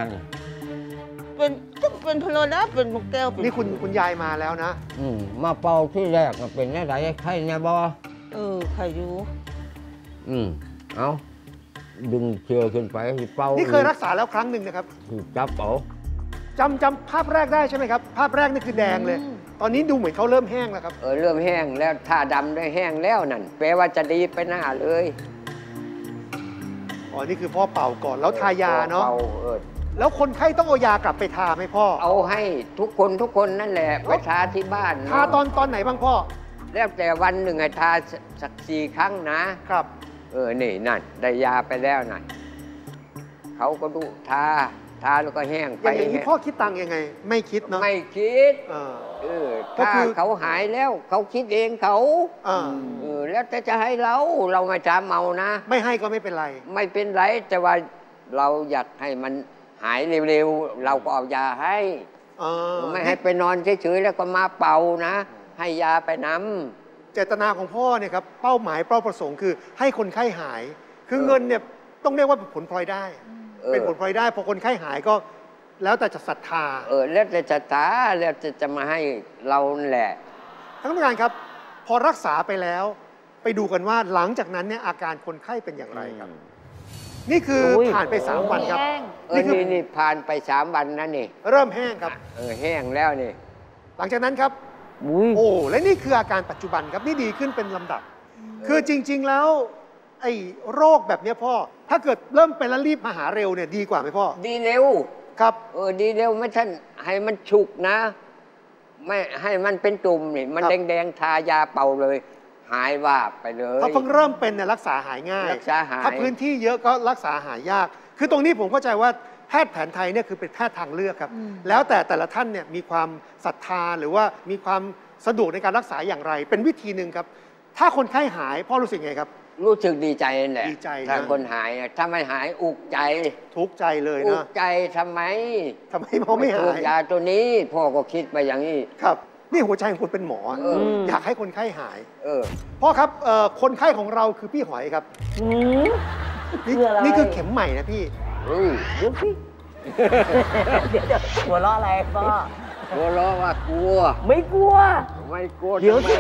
เป็นพโลนะเป็นมุกแก้วเป็นนี่คุณยายมาแล้วนะมาเป่าที่แรกก็เป็นอะไรไข้เนี่ยบอใครรู้เอาดึงเชือกขึ้นไปเป่านี่เคยรักษาแล้วครั้งหนึ่งนะครับจับเอาจำภาพแรกได้ใช่ไหมครับ ภาพแรกนี่คือแดงเลย ตอนนี้ดูเหมือนเขาเริ่มแห้งแล้วครับเริ่มแห้งแล้วถ้าดำได้แห้งแล้วนั่นแปลว่าจะดีไปหน้าเลยอ๋อ นี่คือพ่อเป่าก่อนแล้วทายาเนาะเป่าแล้วคนไข้ต้องเอายากลับไปทาไหมพ่อเอาให้ทุกคนนั่นแหละไปทาที่บ้านทาตอนไหนบ้างพ่อแล้วแต่วันหนึ่งให้ทาสัก4 ครั้งนะครับ นี่นั่นได้ยาไปแล้วนั่นเขาก็ดูทาแล้วก็แห้งไปอย่างนี้พ่อคิดตังค์ยังไง ไม่คิดเนาะไม่คิดก็ถ้าคือเขาหายแล้วเขาคิดเองเขาแล้วแต่จะให้เราไม่จำเมานะไม่ให้ก็ไม่เป็นไรไม่เป็นไรแต่ว่าเราอยากให้มันหายเร็วๆเราก็เอายาให้ไม่ให้ไปนอนเฉยๆแล้วก็มาเป่านะ ให้ยาไปนำเจตนาของพ่อเนี่ยครับเป้าหมายเป้าประสงค์คือให้คนไข้หาย คือเงินเนี่ยต้องเรียกว่าเป็นผลพลอยได้ เป็นผลพลอยได้พอคนไข้หายก็แล้วแต่จะศรัทธาแล้วแต่จะตาแล้วจะมาให้เราแหละท่านผู้การครับ พอรักษาไปแล้วไปดูกันว่าหลังจากนั้นเนี่ยอาการคนไข้เป็นอย่างไรครับ นี่คือผ่านไป3 วันครับนี่ผ่านไป3 วันนะนี่เริ่มแห้งครับแห้งแล้วนี่หลังจากนั้นครับโอ้และนี่คืออาการปัจจุบันครับนี่ดีขึ้นเป็นลำดับ คือจริงๆแล้วไอ้โรคแบบนี้พ่อถ้าเกิดเริ่มเป็นแล้วรีบมาหาเร็วเนี่ยดีกว่าไหมพ่อดีเร็วครับดีเร็วไม่ท่านให้มันฉุกนะไม่ให้มันเป็นตุ่มนี่มันแดงๆทายาเป่าเลยหายว่าไปเลยถ้าเพิ่งเริ่มเป็นเนี่ยรักษาหายง่ายถ้าพื้นที่เยอะก็รักษาหายยากคือตรงนี้ผมเข้าใจว่าแพทย์แผนไทยเนี่ยคือเป็นแพทย์ทางเลือกครับแล้วแต่ละท่านเนี่ยมีความศรัทธาหรือว่ามีความสะดวกในการรักษาอย่างไรเป็นวิธีหนึ่งครับถ้าคนไข้หายพ่อรู้สึกไงครับรู้สึกดีใจแหละดีใจถ้าคนหายถ้าไม่หายอุกใจทุกใจเลยนะอุกใจทำไมพ่อไม่หายยาตัวนี้พ่อก็คิดไปอย่างนี้ครับนี่หัวใจของคุณเป็นหมออยากให้คนไข้หายพ่อครับคนไข้ของเราคือพี่หอยครับนี่คือเข็มใหม่นะพี่เดี๋ยวสิเดี๋ยวหัวเราะอะไรพ่อหัวเราะว่ากลัวไม่กลัวเดี๋ยวสิ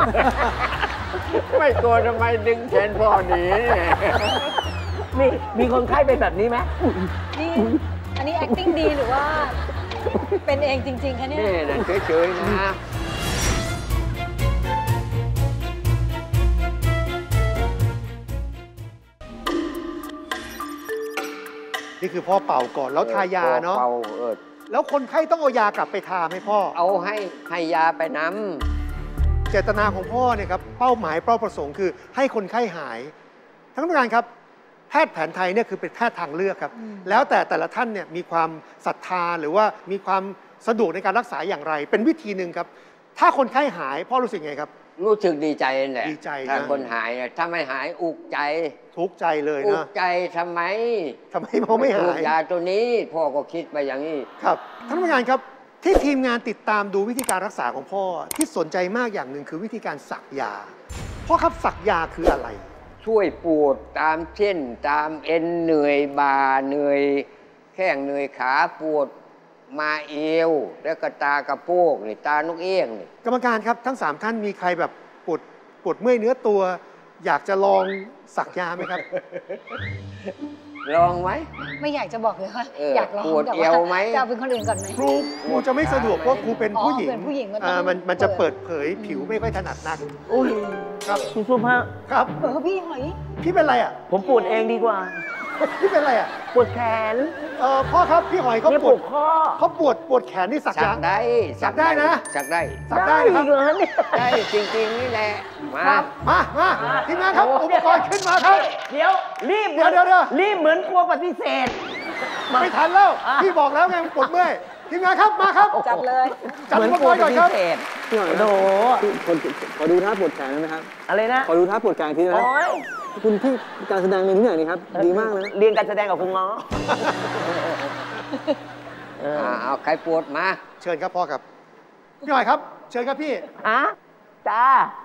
ไม่กลัวทำไมดึงแขนพ่อหนีมีคนไข้เป็นแบบนี้ไหมนี่อันนี้ acting ดีหรือว่าเป็นเองจริงๆคะเนี่ยนี่นะเฉยๆนะนี่คือพ่อเป่าก่อนแล้วทายาเนาะแล้วคนไข้ต้องเอายากลับไปทาไหมพ่อเอาให้ยาไปนำเจตนาของพ่อเนี่ยครับเป้าหมายเป้าประสงค์คือให้คนไข้หายท่านผู้การครับแพทย์แผนไทยเนี่ยคือเป็นแพทย์ทางเลือกครับแล้วแต่ละท่านเนี่ยมีความศรัทธาหรือว่ามีความสะดวกในการรักษาอย่างไรเป็นวิธีหนึ่งครับถ้าคนไข้หายพ่อรู้สึกไงครับรู้สึกดีใจแหละดีใจถ้าคนหายถ้าไม่หายอุกใจทุกใจเลยนะอุกใจทำไมพ่อไม่หายยาตัวนี้พ่อก็คิดไปอย่างนี้ครับท่านผู้การครับที่ทีมงานติดตามดูวิธีการรักษาของพ่อที่สนใจมากอย่างหนึ่งคือวิธีการสักยาพ่อครับสักยาคืออะไรช่วยปวดตามเช่นตามเอ็นเหนื่อยบ่าเหนื่อยแข้งเหนื่อยขาปวดมาเอวแล้วก็ตากระโปงนี่ตานกเอี้ยงนี่กรรมการครับทั้ง3ท่านมีใครแบบปวดเมื่อยเนื้อตัวอยากจะลองสักยาไหมครับลองไหมไม่อยากจะบอกเลยว่า อยากลองปวดแต่เอว่าวไหมจะเอาเป็นคนอื่นก่อนไหมครูจะไม่สะดวกเพราะครูเป็นผู้หญิงเป็นผู้หญิงก็ต้องมันจะเปิดเผยผิวไม่ค่อยถนัดนักอุ้ยครับคุณซุปฮะครับพี่หอยพี่เป็นอะไรอ่ะผมปวดเองดีกว่าพี่เป็นอะไรอ่ะปวดแขนพ่อครับพี่หอยเขาเนี่ยปปววดดข้อเขาปวดแขนนี่สักสักยางได้สักได้นะสักได้สักได้นะครับอีกเหรอเนี่ยได้จริงๆนี่แหละ มามาทีมงานครับอุปกรณ์ขึ้นมาครับเดี๋ยวรีบเดี๋ยวรีบเหมือนกลัวปฏิเสธไม่ทันแล้ว พี่บอกแล้วไงปวดเมื่อยทีมงานครับมาครับจัดเลยจัดเหมือุอนปกกลัวรณ์ปก่อนฏิครับเสธพี่หอยโดขอดูท่าปวดแขนได้ไหมครับอะไรนะขอดูท่าปวดแขนทีได้ไหมโอ้ยคุณที่การแสดงในที่ไหนนี่ครับ ดีมากเลยนะเรียนการแสดงกับคุณง้อเออเอาใครปวดมาเชิญครับพ่อครับพี่หอยครับ เชิญครับพี่ฮะจ้า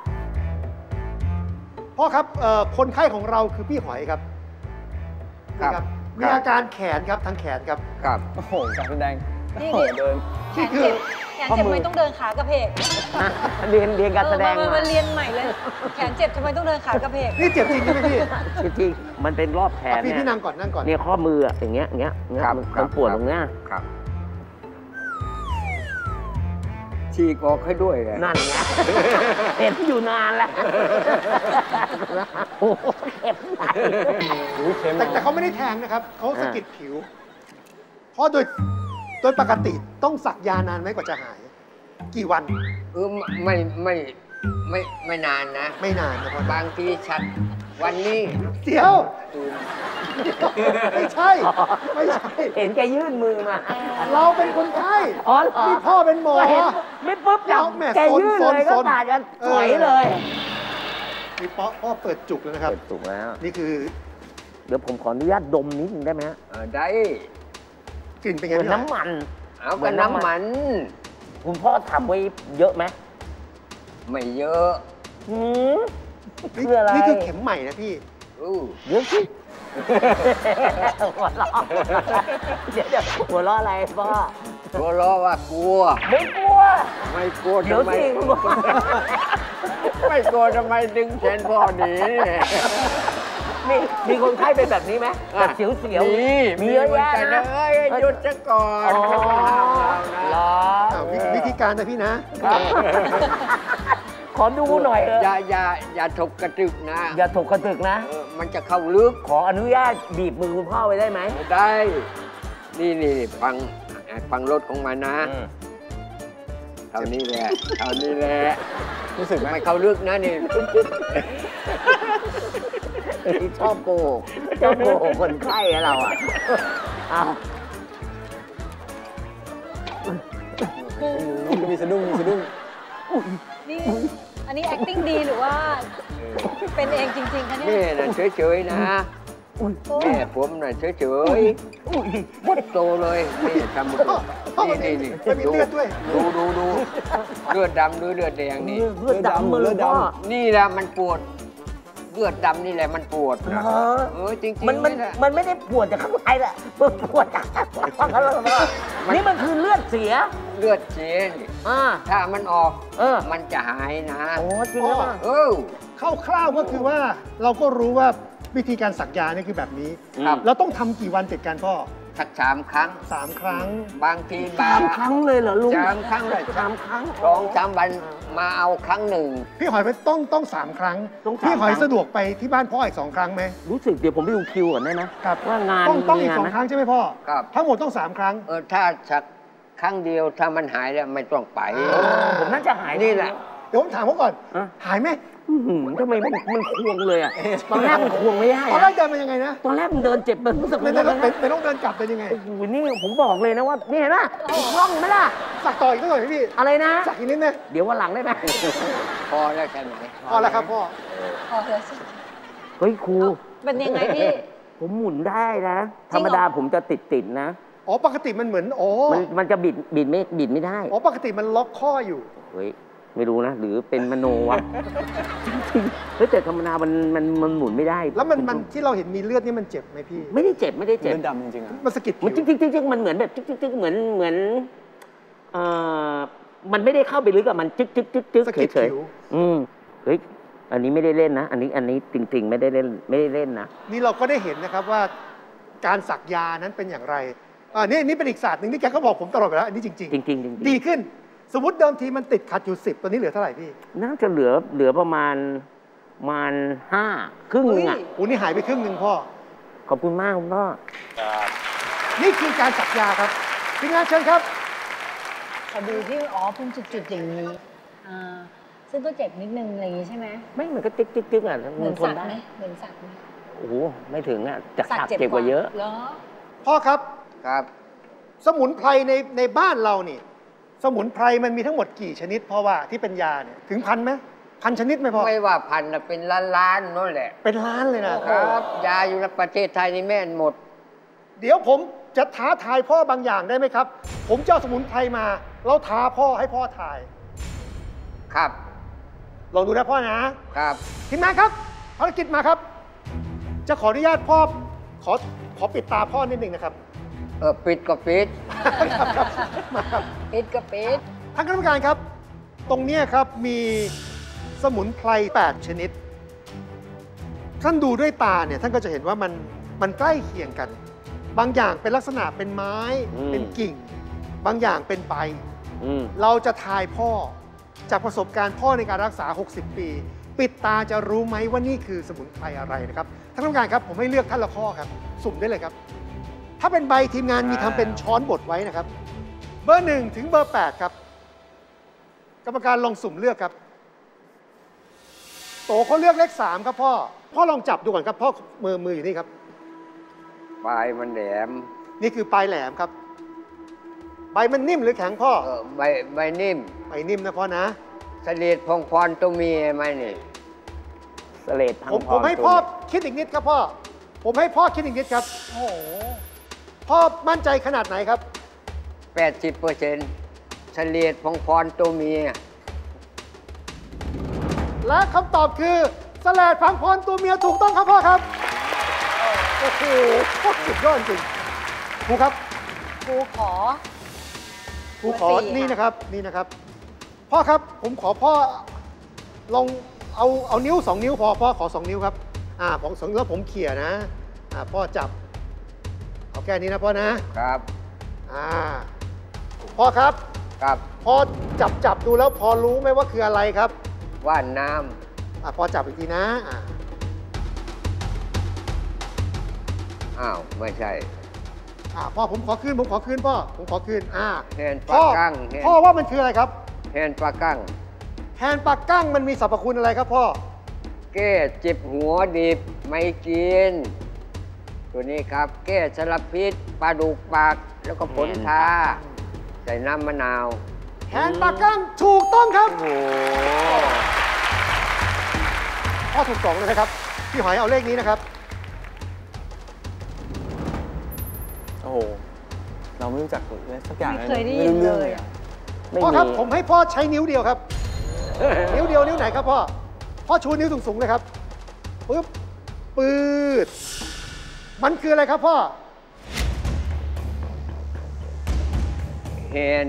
พ่อครับคนไข้ของเราคือพี่หอยครับครับนี่มีอาการแขนครับทางแขนครับครับโอ้โห การแสดงนี่โอ้โหเดินแขนเจ็บทำไมต้องเดินขากระเพกเรียนการแสดงมันเรียนใหม่เลย แขนเจ็บทำไมต้องเดินขากระเพกนี่เจ็บจริงใช่ไหมพี่จริงๆมันเป็นรอบแขนพี่เนี่ยพี่นั่งก่อนนั่งก่อนเนี่ยข้อมืออะอย่างเงี้ยครับมันปวดตรงเนี้ยครับฉีกออกให้ด้วยเลยนั่นไงเห็นอยู่นานแล้วโอ้โหเข็มไหนแต่เขาไม่ได้แทงนะครับเขาสะกิดผิว เพราะโดยปกติต้องสักยานานไหมกว่าจะหาย กี่วันไม่นานนะไม่นานนะพ่อบางทีชัดวันนี้เดี๋ยว ไม่ใช่ ไม่ใช่เห็นแกยื่นมือมาเราเป็นคนไข้อ๋อเหรอนี่พ่อเป็นหมอเห็นไม่ปุ๊บจับเราแหม่แกยื่นเลยโซก็นตาจะถอยเลยนี่พ่อเปิดจุกแล้วนะครับถูกแล้วนี่คือเดี๋ยวผมขออนุญาตดมนิดนึงได้ไหมฮะได้กลิ่นเป็นเหไงมือนพี่หอยน้ำมันเอากับน้ำมันคุณพ่อทำไว้เยอะไหมไม่เยอะหืมนี่คืออะไรนี่คือเข็มใหม่นะพี่เยอะสิหัวเราะเดี๋ยวหัวเราะอะไรพ่อตัวล้อว่ากลัวไม่กลัวไม่กลัวเดี๋ยวทำไมสิคุณพ่อไม่กลัวทำไมดึงแขนพ่อหนีมีคนไข้เป็นแบบนี้ไหมแบบเสียวๆมีเยอะแยะแต่นะเอ้ยหยุดซะก่อนอ๋อไม่ต้องห้ามเรานะเหรอวิธีการนะพี่นะขอดูหน่อยเถอะอย่าถกกระตึกนะอย่าถกกระตึกนะมันจะเข้าลึกขออนุญาตบีบมือคุณพ่อไว้ได้ไหมได้ นี่ฟังรถของมันนะเท่านี้แหละเท่านี้แหละรู้สึกไหมไม่เข้าลึกนะนี่ชอบโกหกคนไข้อะเราอ่ะอ้าวมีสะดุ้งมีสะดุ้งนี่ อันนี้ acting ดีหรือว่า เป็นเองจริงๆคะเนี่แม่ยน่ะเฉยๆนะแม่ผมน่ะเฉยๆวัดโตเลยนี่ทำนี่มันมีเลือดด้วยดูเลือดดำหรือเลือดแดงนี่เลือดดำเลยพ่อนี่แหละมันปวด เลือดดำนี่แหละมันปวดนะเหรอจริงๆมันไม่ได้ปวดจากข้างในแหละมันปวดจากข้างนอกนี่มันคือเลือดเสียเลือดเสียนี่อ่าถ้ามันออกอมันจะหายนะโอ้จริงแล้วอ่ะคร่าวๆก็คือว่าเราก็รู้ว่าวิธีการสักยานี่คือแบบนี้ครับเราต้องทำกี่วันติดกันพ่อสัก3 ครั้ง 3 ครั้งบางที 3 ครั้งเลยเหรอลุง 3 ครั้งเลย 3 ครั้ง 2-3 วันมาเอาครั้งหนึ่งพี่หอยต้อง3 ครั้งต้อง3 พี่หอยครั้งสะดวกไปที่บ้านพ่ออีก2 ครั้งไหมรู้สึกเดี๋ยวผมไปดูคิวก่อนได้นะครับ ว่างานต้องมีอีกงานไหม 2 ครั้งใช่ไหมพ่อครับทั้งหมดต้อง3 ครั้งถ้าสักครั้งเดียวถ้ามันหายแล้วไม่ต้องไปผมน่าจะหายนี่แหละเดี๋ยวผมถามเขาก่อนฮะหายไหมอื้อหือทำไมมันควงเลยอ่ะตอนแรกมันควงไม่ได้ตอนแรอะกเดินเป็นยังไงนะตอนแรกมันเดินเจ็บมันรู้สึกไม่มันต้องเดินไม่ต้องเดินกลับเป็นยังไงโอ้โหนี่ผมบอกเลยนะว่านี่เห็นป่ะคล่องไหมล่ะสักต่ออีกสักหน่อยไหมพี่อะไรนะสักอีกนิดนะเดี๋ยววันหลังได้ไหมพอแล้วใช่ไหมพอแล้วครับพ่อพอเลยสิเฮ้ยครูเป็นยังไงพี่ผมหมุนได้นะจริงเหรอธรรมดาผมจะติดนะอ๋อปกติมันเหมือนอ๋อมันจะบิดไม่ได้อ๋อปกติมันล็อกข้ออยู่เฮ้ยไม่รู้นะ หรือเป็นมโนวะจริงๆเฮ้ยแต่ธรรมดามันหมุนไม่ได้แล้วมันที่เราเห็นมีเลือดนี่มันเจ็บไหมพี่ไม่ได้เจ็บเลือดดำจริงๆอ่ะมันสะกิดผิมันวจริงมันเหมือนแบบจึ๊กเหมือนมันไม่ได้เข้าไปลึกอะมันจึ๊กสะกิดเฉยผิวๆเฮ้ยอันนี้ไม่ได้เล่นนะ อันนี้จริงๆไม่ได้เล่นนะนี่เราก็ได้เห็นนะครับว่าการสักยานั้นเป็นอย่างไรนี่เป็นอีกศาสตร์หนึ่งที่แกก็บอกผมตลอดไปแล้วอันนี้จริงจริงๆดีขึ้น สมมติเดิมทีมันติดขัดอยู่10ตอนนี้เหลือเท่าไหร่พี่น่าจะเหลือประมาณ5 ครึ่งนึงอ่ะโอ้นี่หายไปครึ่งหนึ่งพ่อขอบคุณมากคุณพ่อนี่คือการสักยาครับทีมงานเชิญครับขอดูที่เป็นจุดๆอย่างนี้ซึ่งก็เจ็บนิดนึงอะไรอย่างนี้ใช่ไหมไม่มันก็ติ๊กอ่ะเหมือนทสันกได้ไหมเหมือนสักไหมโอ้โหไม่ถึงอ่ะจากสักเจ็บกว่าเยอะเหรอพ่อครับครับสมุนไพรในบ้านเรานี่ สมุนไพรมันมีทั้งหมดกี่ชนิดพ่อว่าที่เป็นยาเนี่ยถึงพันไหมพันชนิดไหมพ่อไม่ว่าพันน่ะเป็นล้านๆนั่นแหละเป็นล้านเลยนะครับ ยาอยู่ในประเทศไทยนี่แม่นหมดเดี๋ยวผมจะท้าทายพ่อบางอย่างได้ไหมครับ ผมจะเอาสมุนไพรมาแล้วท้าพ่อให้พ่อทายครับลองดูนะพ่อนะครับ ทีมงานครับภารกิจมาครับ จะขออนุญาตพ่อขอปิดตาพ่อนิดหนึ่งนะครับปิดก็ปิดมาครับปิดกับปิดท่านคณะกรรมการครับ ตรงเนี้ยครับมีสมุนไพร8ชนิดท่านดูด้วยตาเนี่ยท่านก็จะเห็นว่ามันใกล้เคียงกัน บางอย่างเป็นลักษณะเป็นไม้ เป็นกิ่ง บางอย่างเป็นใบ เราจะทายพ่อจากประสบการณ์พ่อในการรักษา60 ปี ปิดตาจะรู้ไหมว่านี่คือสมุนไพรอะไรนะครับท่านคณะกรรมการครับผมให้เลือกท่านละข้อครับสุ่มได้เลยครับถ้าเป็นใบทีมงานมีทำเป็นช้อนบดไว้นะครับเบอร์1ถึงเบอร์8ครับกรรมการลองสุ่มเลือกครับโตเขาเลือกเลข3ครับพ่อลองจับดูก่อนครับพ่อมืออยู่นี่ครับปลายมันแหลมนี่คือปลายแหลมครับใบมันนิ่มหรือแข็งพ่อใบนิ่มใบนิ่มนะพ่อนะสลีดพองพรตัวเมียไหมนี่สเลดพังผมให้พ่อคิดอีกนิดครับพ่อผมให้พ่อคิดอีกนิดครับโอ้โหพ่อมั่นใจขนาดไหนครับ 80%สลีดพองพรตัวเมียและคำตอบคือสแลดพังพรตัวเมียถูกต้องครับพ่อครับโอ้โหสุดยอดจริงครูครับครูขอครูขอเบอร์สี่นี่นะครับนี่นะครับพ่อครับผมขอพ่อลองเอานิ้ว2 นิ้วพ่อขอ2 นิ้วครับของ2นิ้วแล้วผมเขี่ยนะพ่อจับเอาแค่นี้นะพ่อนะครับพ่อครับครับพอจับดูแล้วพอรู้ไหมว่าคืออะไรครับว่านน้พอจับอีกทีนะอ้าว ไม่ใช่พ่อผมขอคืนพ่อผมขอคืนแฮนปลากั้งพ่อว่ามันคืออะไรครับแฮนปลากั้งแฮนปลากั้งมันมีสรรพคุณอะไรครับพ่อแก้เจ็บหัวดิบไม่กิน ตัวนี้ครับ แก้สารพิษปลาดุกปากแล้วก็ผลทาใส่น้ำมะนาวแฮนปลากั้งถูกต้องครับโอ้โหพ่อถูก2เลยนะครับพี่หอยเอาเลขนี้นะครับโอ้โห เราไม่รู้จักเลยสักอย่างไม่เคยได้ยินเลยอะพ่อครับผมให้พ่อใช้นิ้วเดียวครับ นิ้วเดียวนิ้วไหนครับพ่อชูนิ้วสูงๆเลยครับปึ๊บปืดมันคืออะไรครับพ่อแฮน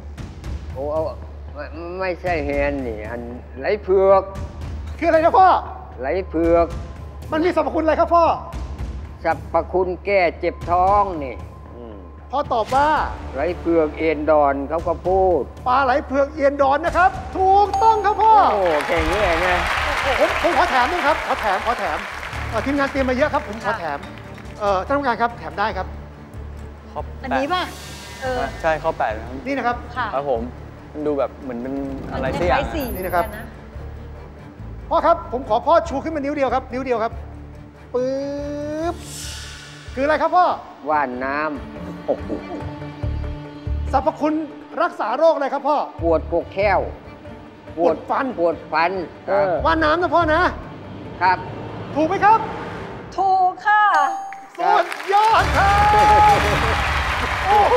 ไม่ใช่แฮนนี่อันไหลเผือกคืออะไรนะพ่อไหลเผือกมันมีสรรพคุณอะไรครับพ่อสรรพคุณแก้เจ็บท้องนี่พ่อตอบว่าไหลเผือกเอ็นดอนเขาก็พูดปลาไหลเผือกเอียนดอนนะครับ ถูกต้องครับพ่อโอ้เก่งเลยนะผมขอแถมด้วยครับขอแถมทีมงานเตรียมมาเยอะครับผมขอแถมท่านผู้การครับแถมได้ครับข้ออันนี้ป่ะใช่ข้อ8นะครับนี่นะครับค่ะครับผมมันดูแบบเหมือนเป็นอะไรมันสักอย่างคล้ายๆสีนี่นะครับเหมือกัพ่อครับผมขอพ่อชูขึ้นมานิ้วเดียวครับนิ้วเดียวครับปึ๊บคืออะไรครับพ่อว่านน้โอ้โหสรรพคุณรักษาโรคอะไรครับพ่อำปวดกกแข้วปวดฟันปวดฟันครับว่านน้ำนะพ่อนะครับถูกไหมครับถูกค่ะสุดยอดครับโอ้โห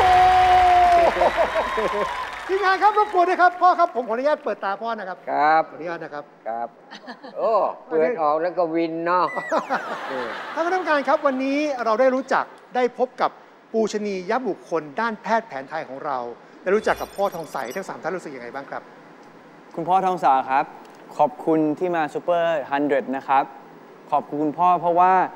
ทีมงานครับรบกวนด้วยครับพ่อครับผมขออนุญาตเปิดตาพ่อนะครับครับขออนุญาตนะครับครับ โอ้เปิดออกแล้วก็วินเนาะท่านคณะกรรมการครับวันนี้เราได้รู้จักได้พบกับปูชนียบุคคลด้านแพทย์แผนไทยของเราได้รู้จักกับพ่อทองใสทั้ง3ท่านรู้สึกยังไงบ้างครับคุณพ่อทองสาขอบคุณที่มาซูเปอร์100นะครับ ขอบคุณคุณพ่อเพราะว่า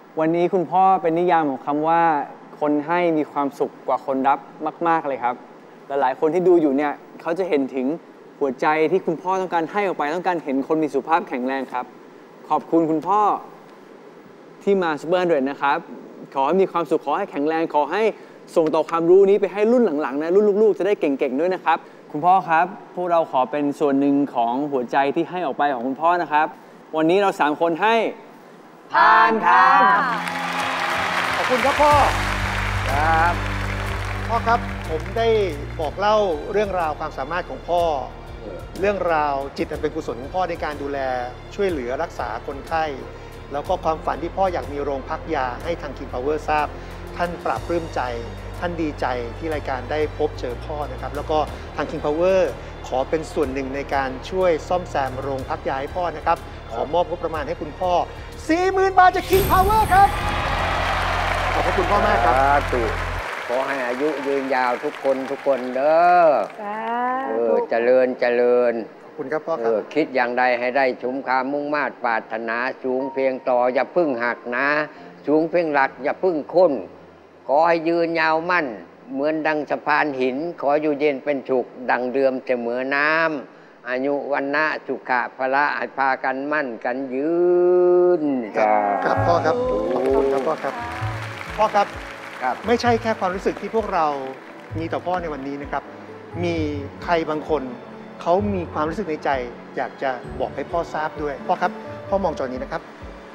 วันนี้คุณพ่อเป็นนิยามของคำว่าคนให้มีความสุขกว่าคนรับมากๆเลยครับและหลายคนที่ดูอยู่เนี่ยเขาจะเห็นถึงหัวใจที่คุณพ่อต้องการให้ออกไปต้องการเห็นคนมีสุขภาพแข็งแรงครับขอบคุณคุณพ่อที่มาซูเปอร์100นะครับขอให้มีความสุขขอให้แข็งแรงขอให้ส่งต่อความรู้นี้ไปให้รุ่นหลังๆนะรุ่นลูกๆจะได้เก่งๆด้วยนะครับคุณพ่อครับพวกเราขอเป็นส่วนหนึ่งของหัวใจที่ให้ออกไปของคุณพ่อนะครับวันนี้เรา3คนให้ผ่านครับขอบคุณครับพ่อครับพ่อครับผมได้บอกเล่าเรื่องราวความสามารถของพ่อ เรื่องราวจิตอันเป็นกุศลของพ่อในการดูแลช่วยเหลือรักษาคนไข้แล้วก็ความฝันที่พ่ออยากมีโรงพักยาให้ทาง King Power ทราบท่านปราบปลื้มใจท่านดีใจที่รายการได้พบเจอพ่อนะครับแล้วก็ทาง King Power ขอเป็นส่วนหนึ่งในการช่วยซ่อมแซมโรงพักยาให้พ่อนะครับขอมอบงบประมาณให้คุณพ่อ 40,000 บาทจาก King Power ครับขอบพระคุณพ่อมากครับขอให้อายุยืนยาวทุกคนเด้อเจริญขอบคุณครับพ่อครับคิดอย่างใดให้ได้ชุมความมุ่งมา่ปรารถนาสูงเพียงต่ออย่าพึ่งหักนะสูงเพียงหลักอย่าพึ่งค้นขอให้ยืนยาวมั่นเหมือนดังสะพานหินขออยู่เย็นเป็นสุขดังเดิมเสมอน้ำอายุวันนะสุขะพละให้พากันมั่นกันยืนครับพ่อครับขอบคุณครับพ่อครับพ่อครับไม่ใช่แค่ความรู้สึกที่พวกเรามีต่อพ่อในวันนี้นะครับมีใครบางคนเขามีความรู้สึกในใจอยากจะบอกให้พ่อทราบด้วยพ่อครับพ่อมองจอนี้นะครับ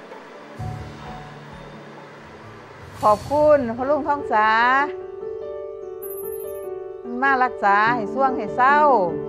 ขอบคุณพ่อลุงทองสามารักษาให้ส่วงให้เศร้า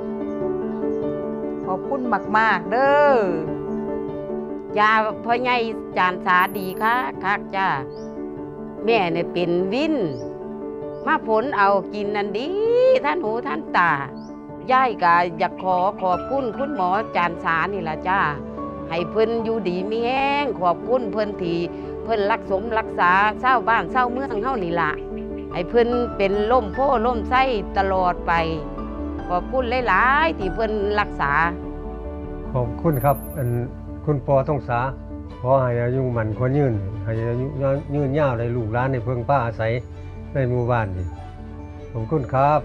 ขอบคุณมากๆเด้อยาพ่อใหญ่จานสาดีค่ะจ้าแม่เนี่ยเป็นวินมาผลเอากินนันดีท่านหูท่านตาย่ายก็อยากขอบคุณคุณหมอจานสานี่ล่ะจ้าให้เพิ่นอยู่ดีมีแห้งขอบคุณเพิ่นที่เพิ่นรักษาเศร้าบ้านเศร้าเมืองเฮานี่ล่ะให้เพิ่นเป็นล่มโพล่มไส้ตลอดไปขอบคุณหลายๆที่เพิ่นรักษาขอบคุณครับคุณปอต้องสาขอให้อายุมันควรยืนให้อายุยืนยาวเลยลูกหลานในเพิ่งป้าอาศัยในหมู่บ้านนี่ขอบคุณครับ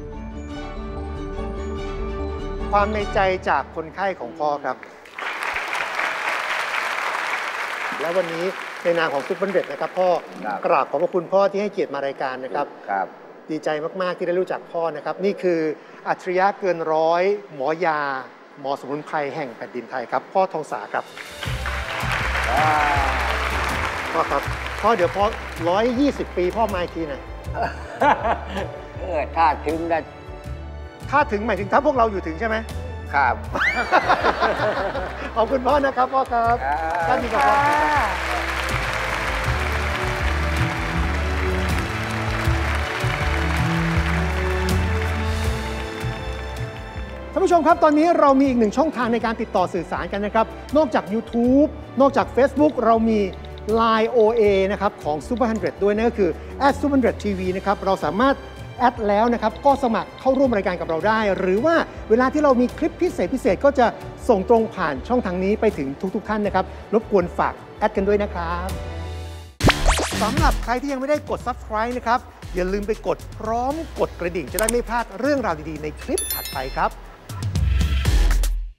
ความในใจจากคนไข้ของพ่อครับและวันนี้ในนามของซุปเปอร์100นะครับพ่อกราบขอบพระคุณพ่อที่ให้เกียรติมารายการนะครับดีใจมากๆที่ได้รู้จักพ่อนะครับนี่คืออัจฉริยะเกินร้อยหมอยาหมอสมุนไพรแห่งแผ่นดินไทยครับพ่อทองสาครับพ่อครับพ่อเดี๋ยวพ่อ120 ปีพ่อมาอีกทีหน่อยถ้าถึงได้ถ้าถึงหมายถึงถ้าพวกเราอยู่ถึงใช่ไหมครับขอบคุณพ่อนะครับพ่อครับท่านมีความสุขท่านผู้ชมครับตอนนี้เรามีอีกหนึ่งช่องทางในการติดต่อสื่อสารกันนะครับนอกจาก YouTube นอกจาก Facebook เรามี Line OA นะครับของ Super 100ด้วยนั่นก็คือ @super100tv นะครับเราสามารถแอดแล้วนะครับก็สมัครเข้าร่วมรายการกับเราได้หรือว่าเวลาที่เรามีคลิปพิเศษก็จะส่งตรงผ่านช่องทางนี้ไปถึงทุกท่านนะครับรบกวนฝากแอดกันด้วยนะครับสำหรับใครที่ยังไม่ได้กด Subscribe นะครับอย่าลืมไปกดพร้อมกดกระดิ่งจะได้ไม่พลาดเรื่องราวดีๆในคลิปถัดไปครับ